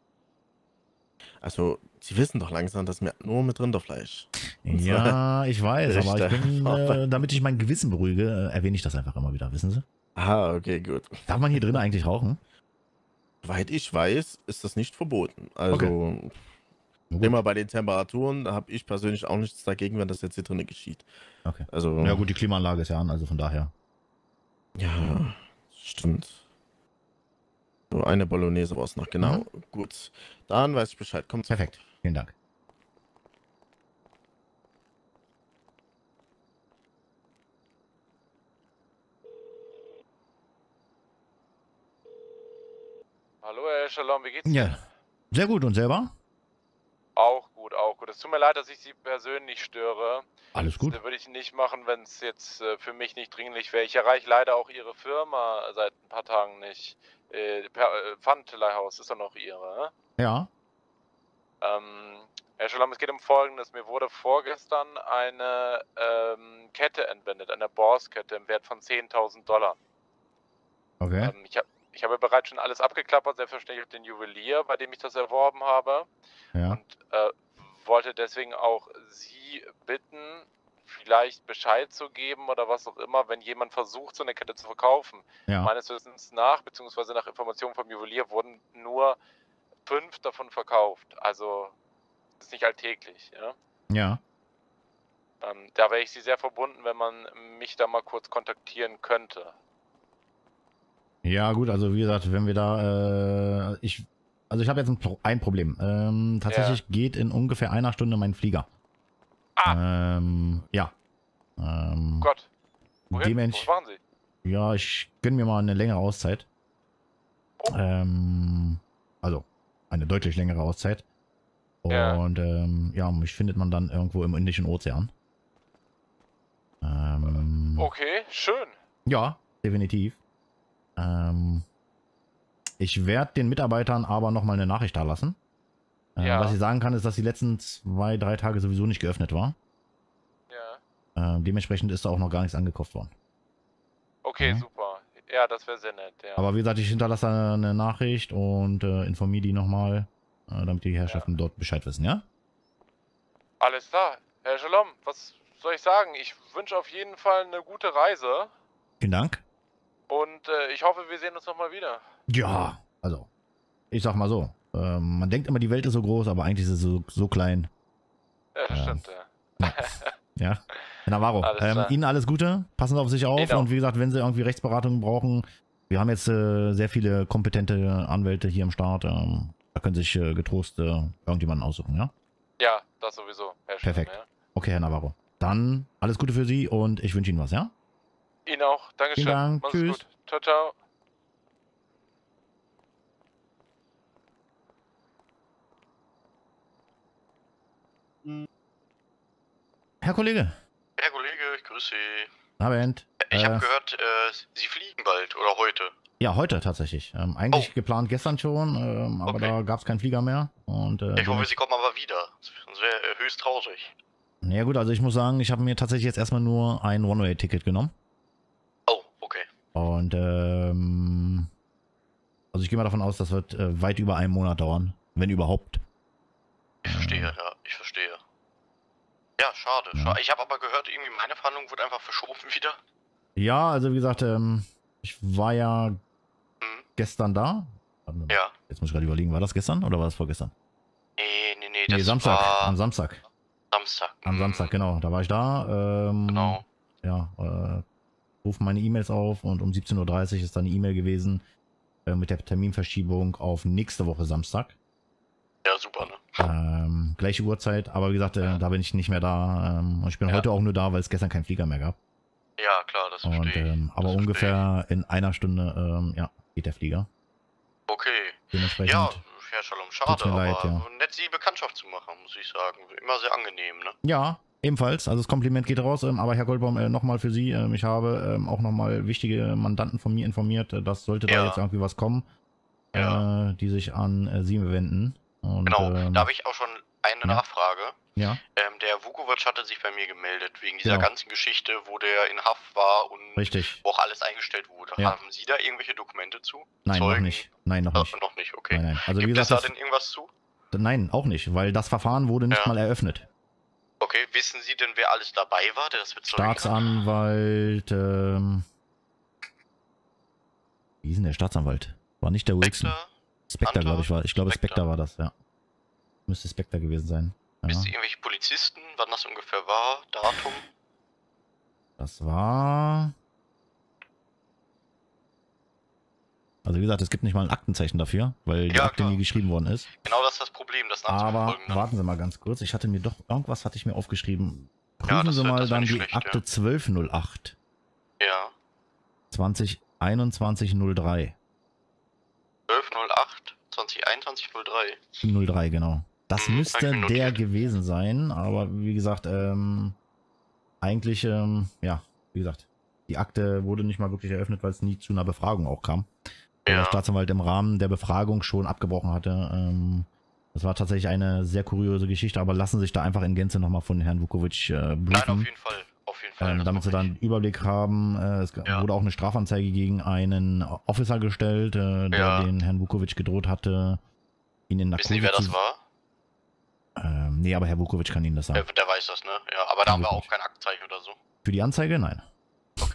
Speaker 7: Also, Sie wissen doch langsam, dass wir nur mit Rinderfleisch.
Speaker 2: Ja, ich weiß, aber ich
Speaker 7: Richter.
Speaker 2: bin, äh, damit ich mein Gewissen beruhige, äh, erwähne ich das einfach immer wieder, wissen Sie?
Speaker 7: Ah, okay, gut.
Speaker 2: Darf man hier drin eigentlich rauchen?
Speaker 7: Soweit ich weiß, ist das nicht verboten. Also,
Speaker 2: Na gut.
Speaker 7: immer bei den Temperaturen, da habe ich persönlich auch nichts dagegen, wenn das jetzt hier drinnen geschieht.
Speaker 2: Okay.
Speaker 7: Also,
Speaker 2: Ja gut, die Klimaanlage ist ja an, also von daher.
Speaker 7: ja, stimmt. So, eine Bolognese war es noch, genau.
Speaker 2: Mhm.
Speaker 7: Gut, dann weiß ich Bescheid. Kommt
Speaker 2: Perfekt, vielen Dank.
Speaker 9: Hallo, Herr Shalom, wie geht's dir?
Speaker 2: Ja, sehr gut. Und selber?
Speaker 9: Auch gut, auch gut. Es tut mir leid, dass ich Sie persönlich störe.
Speaker 2: Alles gut.
Speaker 9: Das würde ich nicht machen, wenn es jetzt äh, für mich nicht dringlich wäre. Ich erreiche leider auch Ihre Firma seit ein paar Tagen nicht. Äh, per, äh, Pfandleihhaus ist doch noch Ihre, ne?
Speaker 2: Ja,
Speaker 9: Ähm, Herr Shalom, es geht um Folgendes. Mir wurde vorgestern eine ähm, Kette entwendet, eine Bors-Kette im Wert von zehntausend Dollar.
Speaker 2: okay.
Speaker 9: Ähm, ich habe ich habe bereits schon alles abgeklappert, selbstverständlich auch den Juwelier, bei dem ich das erworben habe.
Speaker 2: Ja,
Speaker 9: Und äh, wollte deswegen auch Sie bitten, vielleicht Bescheid zu geben oder was auch immer, wenn jemand versucht, so eine Kette zu verkaufen.
Speaker 2: ja.
Speaker 9: Meines Wissens nach, beziehungsweise nach Informationen vom Juwelier, wurden nur fünf davon verkauft. Also, das ist nicht alltäglich, ja.
Speaker 2: Ja.
Speaker 9: Ähm, da wäre ich Sie sehr verbunden, wenn man mich da mal kurz kontaktieren könnte.
Speaker 2: Ja, gut, also wie gesagt, wenn wir da, äh, ich, also ich habe jetzt ein, Pro ein Problem. Ähm, tatsächlich
Speaker 9: Ja.
Speaker 2: geht in ungefähr einer Stunde mein Flieger.
Speaker 9: Ah!
Speaker 2: Ähm, ja. Ähm,
Speaker 9: Oh Gott. Wohin?
Speaker 2: Dementsprechend.
Speaker 9: Wo waren Sie?
Speaker 2: Ja, ich gönne mir mal eine längere Auszeit.
Speaker 9: Oh.
Speaker 2: Ähm, also eine deutlich längere Auszeit.
Speaker 9: Ja.
Speaker 2: Und ähm, ja, mich findet man dann irgendwo im Indischen Ozean. Ähm,
Speaker 9: Okay, schön.
Speaker 2: Ja, definitiv. Ähm, ich werde den Mitarbeitern aber nochmal eine Nachricht da lassen. Äh,
Speaker 9: Ja.
Speaker 2: Was ich sagen kann, ist, dass die letzten zwei, drei Tage sowieso nicht geöffnet war.
Speaker 9: Ja.
Speaker 2: Äh, dementsprechend ist da auch noch gar nichts angekauft worden.
Speaker 9: Okay,
Speaker 2: Ja.
Speaker 9: super. Ja, das wäre sehr nett, ja.
Speaker 2: Aber wie gesagt, ich hinterlasse eine Nachricht und äh, informiere die nochmal, äh, damit die Herrschaften dort Bescheid wissen, ja?
Speaker 9: Alles klar. Herr Shalom, was soll ich sagen? Ich wünsche auf jeden Fall eine gute Reise
Speaker 2: Vielen Dank.
Speaker 9: und äh, ich hoffe, wir sehen uns nochmal wieder.
Speaker 2: Ja, also, ich sag mal so, äh, man denkt immer, die Welt ist so groß, aber eigentlich ist sie so, so klein.
Speaker 9: Ja, das
Speaker 2: Ja.
Speaker 9: stimmt, ja.
Speaker 2: Ja. Herr Navarro,
Speaker 9: Alles
Speaker 2: ähm,
Speaker 9: klar.
Speaker 2: Ihnen alles Gute, passen Sie auf sich auf
Speaker 9: Ihnen auch.
Speaker 2: und wie gesagt, wenn Sie irgendwie Rechtsberatung brauchen, wir haben jetzt äh, sehr viele kompetente Anwälte hier im Staat, ähm, da können Sie sich äh, getrost äh, irgendjemanden aussuchen, ja?
Speaker 9: Ja, das sowieso, Herr Shalom,
Speaker 2: Perfekt.
Speaker 9: ja.
Speaker 2: Okay, Herr Navarro. Dann alles Gute für Sie und ich wünsche Ihnen was, ja?
Speaker 9: Ihnen auch. Dankeschön.
Speaker 2: Vielen Dank.
Speaker 9: Mach's
Speaker 2: Tschüss.
Speaker 9: gut. Ciao, ciao.
Speaker 2: Herr Kollege,
Speaker 10: Herr Kollege, ich grüße Sie.
Speaker 2: Abend.
Speaker 10: Ich
Speaker 2: Äh,
Speaker 10: habe gehört, äh, Sie fliegen bald oder heute.
Speaker 2: Ja, heute tatsächlich. Ähm, eigentlich
Speaker 10: Oh.
Speaker 2: geplant gestern schon, ähm, aber
Speaker 10: Okay.
Speaker 2: da gab es keinen Flieger mehr. Und, äh,
Speaker 10: Ich hoffe,
Speaker 2: demnach-
Speaker 10: Sie kommen aber wieder. Das wäre äh, höchst traurig.
Speaker 2: Ja gut, also ich muss sagen, ich habe mir tatsächlich jetzt erstmal nur ein One-Way-Ticket genommen.
Speaker 10: Oh, okay.
Speaker 2: Und ähm, also ich gehe mal davon aus, das wird äh, weit über einen Monat dauern, wenn überhaupt.
Speaker 10: Ich verstehe, ja, ich verstehe. Ja, schade.
Speaker 2: Ja.
Speaker 10: schade. Ich habe aber gehört, irgendwie meine Verhandlung wird einfach verschoben wieder.
Speaker 2: Ja, also wie gesagt, ähm, ich war ja
Speaker 10: Mhm.
Speaker 2: gestern da. Warte mal,
Speaker 10: Ja.
Speaker 2: Jetzt muss ich gerade überlegen, war das gestern oder war das vorgestern?
Speaker 10: Nee, nee, nee, das
Speaker 2: Nee, Samstag.
Speaker 10: war
Speaker 2: Am Samstag.
Speaker 10: Samstag.
Speaker 2: Am
Speaker 10: Mhm,
Speaker 2: Samstag, genau. Da war ich da. Ähm,
Speaker 10: Genau.
Speaker 2: Ja, äh, rufen meine E-Mails auf und um siebzehn Uhr dreißig ist dann eine E-Mail gewesen äh, mit der Terminverschiebung auf nächste Woche Samstag.
Speaker 10: Ja, super, ne?
Speaker 2: Ähm, gleiche Uhrzeit, aber wie gesagt, äh,
Speaker 10: Ja.
Speaker 2: da bin ich nicht mehr da. Ähm, und ich bin
Speaker 10: Ja.
Speaker 2: heute auch nur da, weil es gestern keinen Flieger mehr gab.
Speaker 10: Ja, klar, das
Speaker 2: Und,
Speaker 10: verstehe ich.
Speaker 2: ähm, aber
Speaker 10: Das verstehe
Speaker 2: ungefähr in einer Stunde, ähm, ja, geht der Flieger.
Speaker 10: Okay.
Speaker 2: Dementsprechend.
Speaker 10: Ja, Herr Shalom, schade,
Speaker 2: mir
Speaker 10: aber
Speaker 2: leid, ja.
Speaker 10: nett, Sie Bekanntschaft zu machen, muss ich sagen. Immer sehr angenehm, ne?
Speaker 2: Ja, ebenfalls. Also das Kompliment geht raus. Ähm, aber Herr Goldbaum, äh, nochmal für Sie. Ähm, ich habe ähm, auch nochmal wichtige Mandanten von mir informiert, äh, dass sollte
Speaker 10: Ja.
Speaker 2: da jetzt irgendwie was kommen,
Speaker 10: Ja.
Speaker 2: äh, die sich an äh, Sie wenden. Und,
Speaker 10: Genau,
Speaker 2: ähm,
Speaker 10: da habe ich auch schon eine
Speaker 2: ja.
Speaker 10: Nachfrage.
Speaker 2: ja,
Speaker 10: Ähm, der Vukovic hatte sich bei mir gemeldet, wegen dieser
Speaker 2: Genau.
Speaker 10: ganzen Geschichte, wo der in Haft war und
Speaker 2: richtig.
Speaker 10: wo auch alles eingestellt wurde.
Speaker 2: Ja.
Speaker 10: Haben Sie da irgendwelche Dokumente zu?
Speaker 2: Nein, noch
Speaker 10: Zeugen?
Speaker 2: nicht. Nein, noch
Speaker 10: Äh,
Speaker 2: nicht.
Speaker 10: noch nicht, okay.
Speaker 2: Nein, nein. Also wie
Speaker 10: Gibt es
Speaker 2: gesagt,
Speaker 10: da
Speaker 2: das,
Speaker 10: denn irgendwas zu?
Speaker 2: nein, auch nicht, weil das Verfahren wurde nicht
Speaker 10: Ja.
Speaker 2: mal eröffnet.
Speaker 10: Okay, wissen Sie denn, wer alles dabei war, der das bezeugt hat?
Speaker 2: Staatsanwalt, ähm, wie hieß denn der Staatsanwalt? War nicht der Wilson.
Speaker 10: Spectre?
Speaker 2: Spectre, glaube ich, war. Ich glaube,
Speaker 10: Spectre.
Speaker 2: Spectre war das, ja. Müsste Spectre gewesen sein. Ja.
Speaker 10: Wisst ihr irgendwelche Polizisten, wann das ungefähr war? Datum?
Speaker 2: Das war. Also wie gesagt, es gibt nicht mal ein Aktenzeichen dafür, weil die
Speaker 10: Ja,
Speaker 2: Akte
Speaker 10: klar.
Speaker 2: nie geschrieben worden ist.
Speaker 10: Genau das ist das Problem, das
Speaker 2: Aber
Speaker 10: nachzuverfolgen. Ne?
Speaker 2: warten Sie mal ganz kurz, ich hatte mir doch, irgendwas hatte ich mir aufgeschrieben.
Speaker 10: Ja,
Speaker 2: Prüfen
Speaker 10: das
Speaker 2: Sie
Speaker 10: wär-
Speaker 2: mal
Speaker 10: das wär
Speaker 2: dann
Speaker 10: nicht
Speaker 2: die
Speaker 10: schlecht,
Speaker 2: Akte
Speaker 10: ja.
Speaker 2: zwölf null acht
Speaker 10: Ja.
Speaker 2: zwanzig einundzwanzig null drei.
Speaker 10: zwölf null acht zwanzig einundzwanzig null drei.
Speaker 2: null drei, genau. Das
Speaker 10: Hm,
Speaker 2: müsste
Speaker 10: hab ich mir
Speaker 2: der
Speaker 10: notiert.
Speaker 2: gewesen sein, aber wie gesagt, ähm, eigentlich, ähm, ja, wie gesagt, die Akte wurde nicht mal wirklich eröffnet, weil es nie zu einer Befragung auch kam. Weil
Speaker 10: Ja.
Speaker 2: der Staatsanwalt im Rahmen der Befragung schon abgebrochen hatte. Ähm, das war tatsächlich eine sehr kuriose Geschichte, aber lassen sich da einfach in Gänze nochmal von Herrn Vukovic äh,
Speaker 10: Nein,
Speaker 2: briefen.
Speaker 10: auf jeden Fall. Auf jeden Fall.
Speaker 2: Ähm,
Speaker 10: das
Speaker 2: damit sie
Speaker 10: hoffe
Speaker 2: dann
Speaker 10: ich.
Speaker 2: einen Überblick haben. Äh, es
Speaker 10: Ja.
Speaker 2: wurde auch eine Strafanzeige gegen einen Officer gestellt, äh, der
Speaker 10: Ja.
Speaker 2: den Herrn Vukovic gedroht hatte, ihn in Narkose
Speaker 10: Wissen Sie, wer das
Speaker 2: zu...
Speaker 10: war?
Speaker 2: Ähm, nee, aber Herr Vukovic kann Ihnen das sagen.
Speaker 10: Der, der weiß das, ne? Ja, aber da haben wir
Speaker 2: Wirklich
Speaker 10: auch kein Aktenzeichen oder so.
Speaker 2: Für die Anzeige? Nein.
Speaker 10: Okay.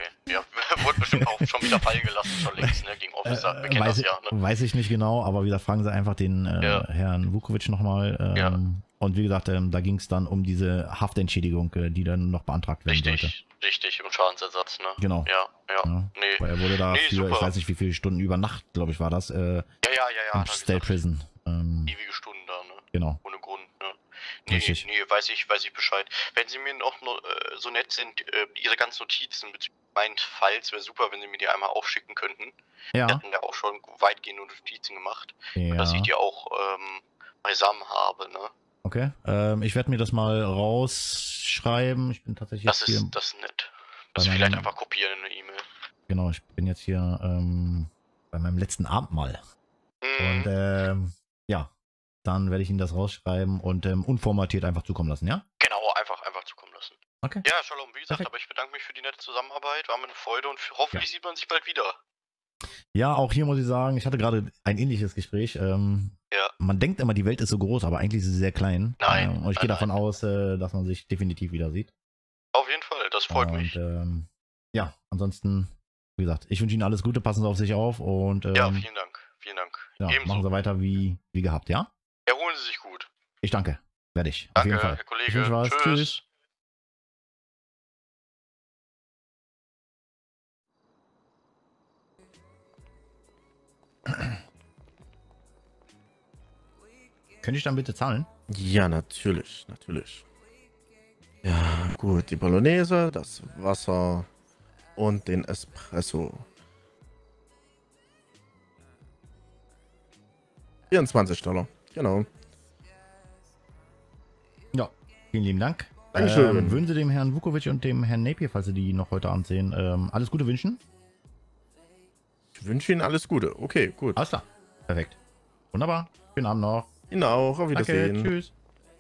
Speaker 10: okay. Ja, wurde bestimmt auch schon wieder fallen gelassen, schon längst, ne, gegen Officer. Wir
Speaker 2: Äh,
Speaker 10: kennen
Speaker 2: weiß,
Speaker 10: das
Speaker 2: ich,
Speaker 10: ja, ne?
Speaker 2: weiß ich nicht genau, aber wie gesagt, fragen Sie einfach den äh,
Speaker 10: Ja.
Speaker 2: Herrn Vukovic nochmal. Ähm,
Speaker 10: Ja.
Speaker 2: Und wie gesagt, ähm, da ging es dann um diese Haftentschädigung, äh, die dann noch beantragt werden sollte.
Speaker 10: Richtig, richtig, um Schadensersatz, ne?
Speaker 2: Genau.
Speaker 10: Ja, ja,
Speaker 2: Ja.
Speaker 10: nee.
Speaker 2: Weil er wurde da
Speaker 10: Nee,
Speaker 2: für,
Speaker 10: super.
Speaker 2: ich weiß nicht wie viele Stunden über Nacht, glaube ich, war das, äh,
Speaker 10: Ja, ja, ja, ja.
Speaker 2: im
Speaker 10: hat er
Speaker 2: State
Speaker 10: gesagt.
Speaker 2: Prison. Ähm,
Speaker 10: Ewige Stunden da, ne?
Speaker 2: genau.
Speaker 10: Ohne Grund, ne? Nee,
Speaker 2: Richtig.
Speaker 10: nee, weiß ich, weiß ich Bescheid. Wenn Sie mir noch nur, äh, so nett sind, äh, Ihre ganzen Notizen bezüglich meines Falls, wäre super, wenn Sie mir die einmal aufschicken könnten. Wir
Speaker 2: Ja.
Speaker 10: hatten ja auch schon weitgehende Notizen gemacht,
Speaker 2: Ja.
Speaker 10: dass ich die auch ähm, beisammen habe, ne?
Speaker 2: Okay. Ähm, ich werde mir das mal rausschreiben. Ich bin tatsächlich
Speaker 10: Das
Speaker 2: jetzt hier.
Speaker 10: ist, das ist nett.
Speaker 2: bei
Speaker 10: Das vielleicht
Speaker 2: meinem-
Speaker 10: einfach kopieren in eine E-Mail.
Speaker 2: Genau, ich bin jetzt hier ähm, bei meinem letzten Abendmahl. Und
Speaker 10: Mhm.
Speaker 2: ähm, ja, dann werde ich Ihnen das rausschreiben und ähm, unformatiert einfach zukommen lassen, ja?
Speaker 10: Genau, einfach, einfach zukommen lassen.
Speaker 2: Okay.
Speaker 10: Ja, Shalom, wie gesagt,
Speaker 2: Perfekt.
Speaker 10: aber ich bedanke mich für die nette Zusammenarbeit, war mir eine Freude und f- hoffentlich sieht man sich bald wieder.
Speaker 2: Ja, auch hier muss ich sagen, ich hatte gerade ein ähnliches Gespräch. Ähm,
Speaker 10: Ja.
Speaker 2: Man denkt immer, die Welt ist so groß, aber eigentlich ist sie sehr klein.
Speaker 10: Nein,
Speaker 2: Ähm, und ich gehe
Speaker 10: nein,
Speaker 2: davon aus, äh, dass man sich definitiv wieder sieht.
Speaker 10: Auf jeden Fall, das freut
Speaker 2: und,
Speaker 10: mich.
Speaker 2: Ähm, ja, ansonsten, wie gesagt, ich wünsche Ihnen alles Gute, passen Sie auf sich auf und ähm,
Speaker 10: Ja, vielen Dank, vielen Dank.
Speaker 2: ja,
Speaker 10: Ebenso.
Speaker 2: machen Sie weiter wie, wie gehabt, ja?
Speaker 10: Erholen Sie sich gut.
Speaker 2: Ich danke. Werde ich. Auf
Speaker 10: Danke,
Speaker 2: jeden Fall.
Speaker 10: Herr Kollege.
Speaker 2: Ich wünsche was.
Speaker 10: Tschüss.
Speaker 2: Tschüss. Könnte ich dann bitte zahlen?
Speaker 7: Ja, natürlich, natürlich. Ja, gut, die Bolognese, das Wasser und den Espresso. vierundzwanzig Dollar, genau.
Speaker 2: Ja, vielen lieben Dank.
Speaker 7: Dankeschön.
Speaker 2: Ähm, würden Sie dem Herrn Vukovic und dem Herrn Napier, falls Sie die noch heute Abend sehen, ähm, alles Gute wünschen?
Speaker 7: Ich wünsche Ihnen alles Gute. Okay, gut.
Speaker 2: Alles klar. Perfekt. Wunderbar. Schönen Abend noch.
Speaker 7: Ihnen auch. Auf Wiedersehen.
Speaker 2: Danke. Tschüss.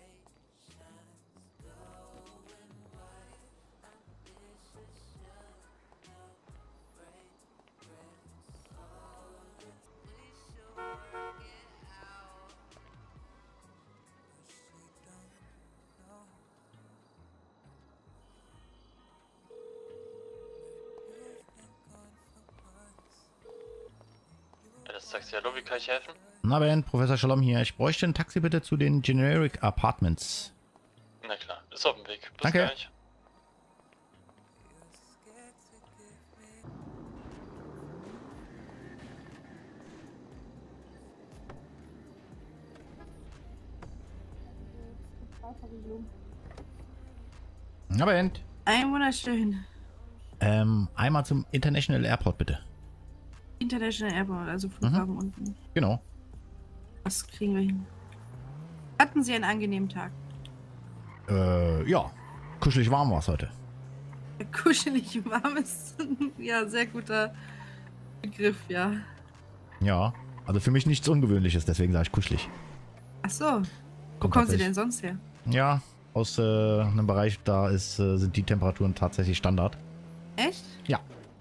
Speaker 11: Das Taxi, hallo, wie kann ich helfen?
Speaker 2: Na Ben, Professor Shalom hier. Ich bräuchte ein Taxi bitte zu den Generic Apartments.
Speaker 11: Na klar, ist auf dem Weg. Bis
Speaker 2: Danke.
Speaker 11: gleich.
Speaker 2: Na Ben.
Speaker 12: Ein wunderschön.
Speaker 2: Ähm, einmal zum International Airport bitte.
Speaker 12: International Airport, also Flughafen unten.
Speaker 2: Genau.
Speaker 12: Das kriegen wir hin. Hatten Sie einen angenehmen Tag?
Speaker 2: Äh, ja. Kuschelig warm war es heute.
Speaker 12: Kuschelig warm ist ja sehr guter Begriff, ja.
Speaker 2: Ja. Also für mich nichts Ungewöhnliches, deswegen sage ich kuschelig.
Speaker 12: Ach so. Wo
Speaker 2: Kommt
Speaker 12: kommen Sie
Speaker 2: tatsächlich.
Speaker 12: denn sonst her?
Speaker 2: Ja, aus äh, einem Bereich, da ist, äh, sind die Temperaturen tatsächlich Standard.
Speaker 12: Echt?
Speaker 2: Ja.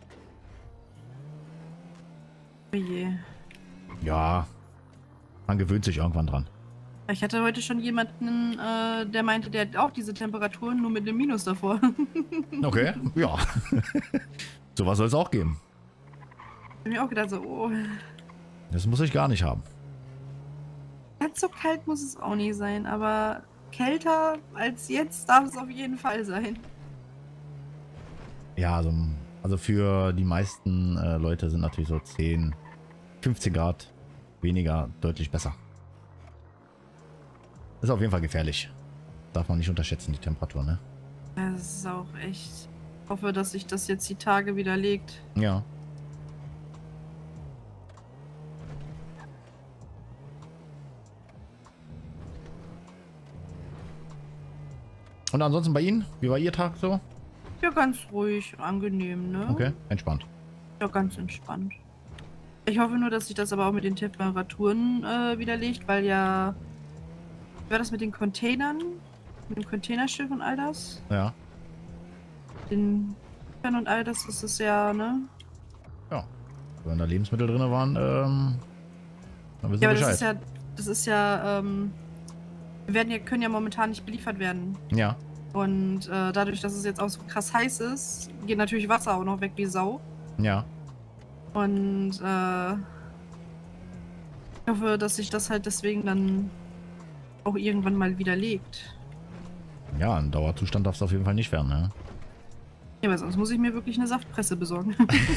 Speaker 12: Oh je.
Speaker 2: Ja. Man gewöhnt sich irgendwann dran.
Speaker 12: Ich hatte heute schon jemanden, äh, der meinte, der hat auch diese Temperaturen, nur mit dem Minus davor.
Speaker 2: Okay, ja. Sowas soll es auch geben.
Speaker 12: Ich hab mir auch gedacht so, oh,
Speaker 2: Das muss ich gar nicht haben.
Speaker 12: ganz so kalt muss es auch nicht sein, aber kälter als jetzt darf es auf jeden Fall sein.
Speaker 2: Ja, also, also für die meisten äh, Leute sind natürlich so zehn, fünfzehn Grad weniger deutlich besser. Ist auf jeden Fall gefährlich. Darf man nicht unterschätzen, die Temperatur, ne?
Speaker 12: Das ist auch echt. Ich hoffe, dass sich das jetzt die Tage wieder legt.
Speaker 2: Ja. Und ansonsten bei Ihnen? Wie war Ihr Tag so?
Speaker 12: Ja, ganz ruhig, angenehm, ne?
Speaker 2: Okay, entspannt.
Speaker 12: Ja, ganz entspannt. Ich hoffe nur, dass sich das aber auch mit den Temperaturen äh, widerlegt, weil ja. Wie war das mit den Containern? Mit dem Containerschiff und all das?
Speaker 2: Ja.
Speaker 12: Den Schiffern und all das ist es ja, ne?
Speaker 2: Ja. Wenn da Lebensmittel drin waren, ähm, dann wissen
Speaker 12: Ja,
Speaker 2: wir
Speaker 12: aber das
Speaker 2: Bescheid.
Speaker 12: ist ja. Das ist ja, ähm. Wir werden ja, können ja momentan nicht beliefert werden.
Speaker 2: Ja.
Speaker 12: Und äh, dadurch, dass es jetzt auch so krass heiß ist, geht natürlich Wasser auch noch weg wie Sau.
Speaker 2: Ja.
Speaker 12: Und äh, ich hoffe, dass sich das halt deswegen dann auch irgendwann mal widerlegt.
Speaker 2: Ja, ein Dauerzustand darf es auf jeden Fall nicht werden, ne?
Speaker 12: Ja, aber sonst muss ich mir wirklich eine Saftpresse besorgen.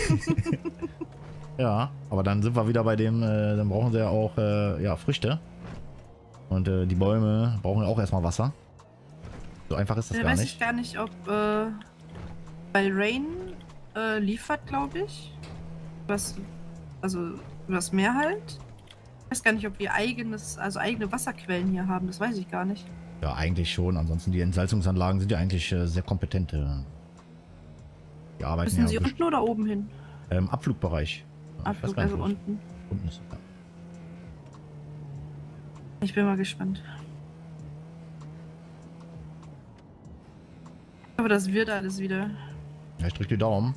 Speaker 2: Ja, aber dann sind wir wieder bei dem, äh, dann brauchen sie ja auch äh, ja, Früchte. Und äh, die Bäume brauchen ja auch erstmal Wasser. So einfach ist das
Speaker 12: Da
Speaker 2: gar
Speaker 12: weiß
Speaker 2: nicht.
Speaker 12: ich gar nicht, ob äh, bei Rain äh, liefert, glaube ich. Was, also übers Meer halt. Ich weiß gar nicht, ob wir eigenes, also eigene Wasserquellen hier haben, das weiß ich gar nicht.
Speaker 2: Ja, eigentlich schon. Ansonsten die Entsalzungsanlagen sind ja eigentlich äh, sehr kompetente. Die arbeiten
Speaker 12: Müssen
Speaker 2: ja
Speaker 12: sie
Speaker 2: best-
Speaker 12: unten oder oben hin?
Speaker 2: ähm, Abflugbereich. Ja, ich weiß
Speaker 12: Abflug,
Speaker 2: gar nicht,
Speaker 12: also
Speaker 2: wo es-
Speaker 12: unten.
Speaker 2: unten ist. Ja.
Speaker 12: Ich bin mal gespannt. Aber das wird alles wieder.
Speaker 2: Ja, ich drücke die Daumen.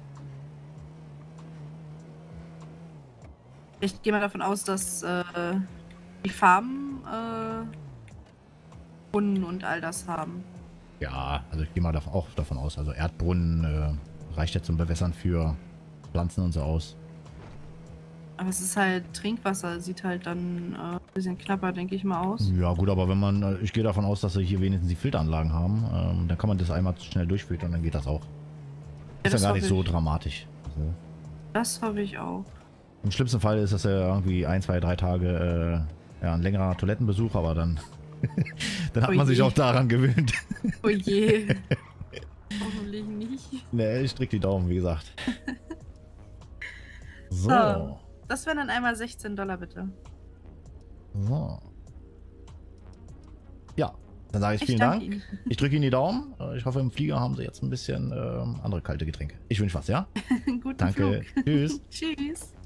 Speaker 12: Ich gehe mal davon aus, dass äh, die Farmen äh, Brunnen und all das haben.
Speaker 2: Ja, also ich gehe mal davon, auch davon aus. Also Erdbrunnen äh, reicht ja zum Bewässern für Pflanzen und so aus.
Speaker 12: Aber es ist halt Trinkwasser, sieht halt dann äh, ein bisschen knapper, denke ich mal, aus.
Speaker 2: Ja gut, aber wenn man, äh, ich gehe davon aus, dass sie hier wenigstens die Filteranlagen haben, ähm, dann kann man das einmal schnell durchfiltern und dann geht das auch.
Speaker 12: Ja,
Speaker 2: Ist ja
Speaker 12: das
Speaker 2: gar nicht
Speaker 12: hoffe
Speaker 2: so
Speaker 12: ich.
Speaker 2: dramatisch. Also,
Speaker 12: Das hoffe ich auch.
Speaker 2: im schlimmsten Fall ist das ja irgendwie ein, zwei, drei Tage äh, ja, ein längerer Toilettenbesuch, aber dann, dann hat
Speaker 12: Oh
Speaker 2: man sich
Speaker 12: je.
Speaker 2: auch daran gewöhnt.
Speaker 12: Oh je. Hoffentlich nicht.
Speaker 2: Ne, ich drück die Daumen, wie gesagt. So.
Speaker 12: So. Das wären dann einmal sechzehn Dollar, bitte.
Speaker 2: So. Ja, dann sage ich,
Speaker 12: Ich
Speaker 2: vielen
Speaker 12: danke
Speaker 2: Dank.
Speaker 12: Ihnen.
Speaker 2: Ich drücke Ihnen die Daumen. Äh, Ich hoffe, im Flieger haben Sie jetzt ein bisschen ähm, andere kalte Getränke. Ich wünsche was, ja?
Speaker 12: Guten
Speaker 2: Danke.
Speaker 12: Flug.
Speaker 2: Tschüss.
Speaker 12: Tschüss.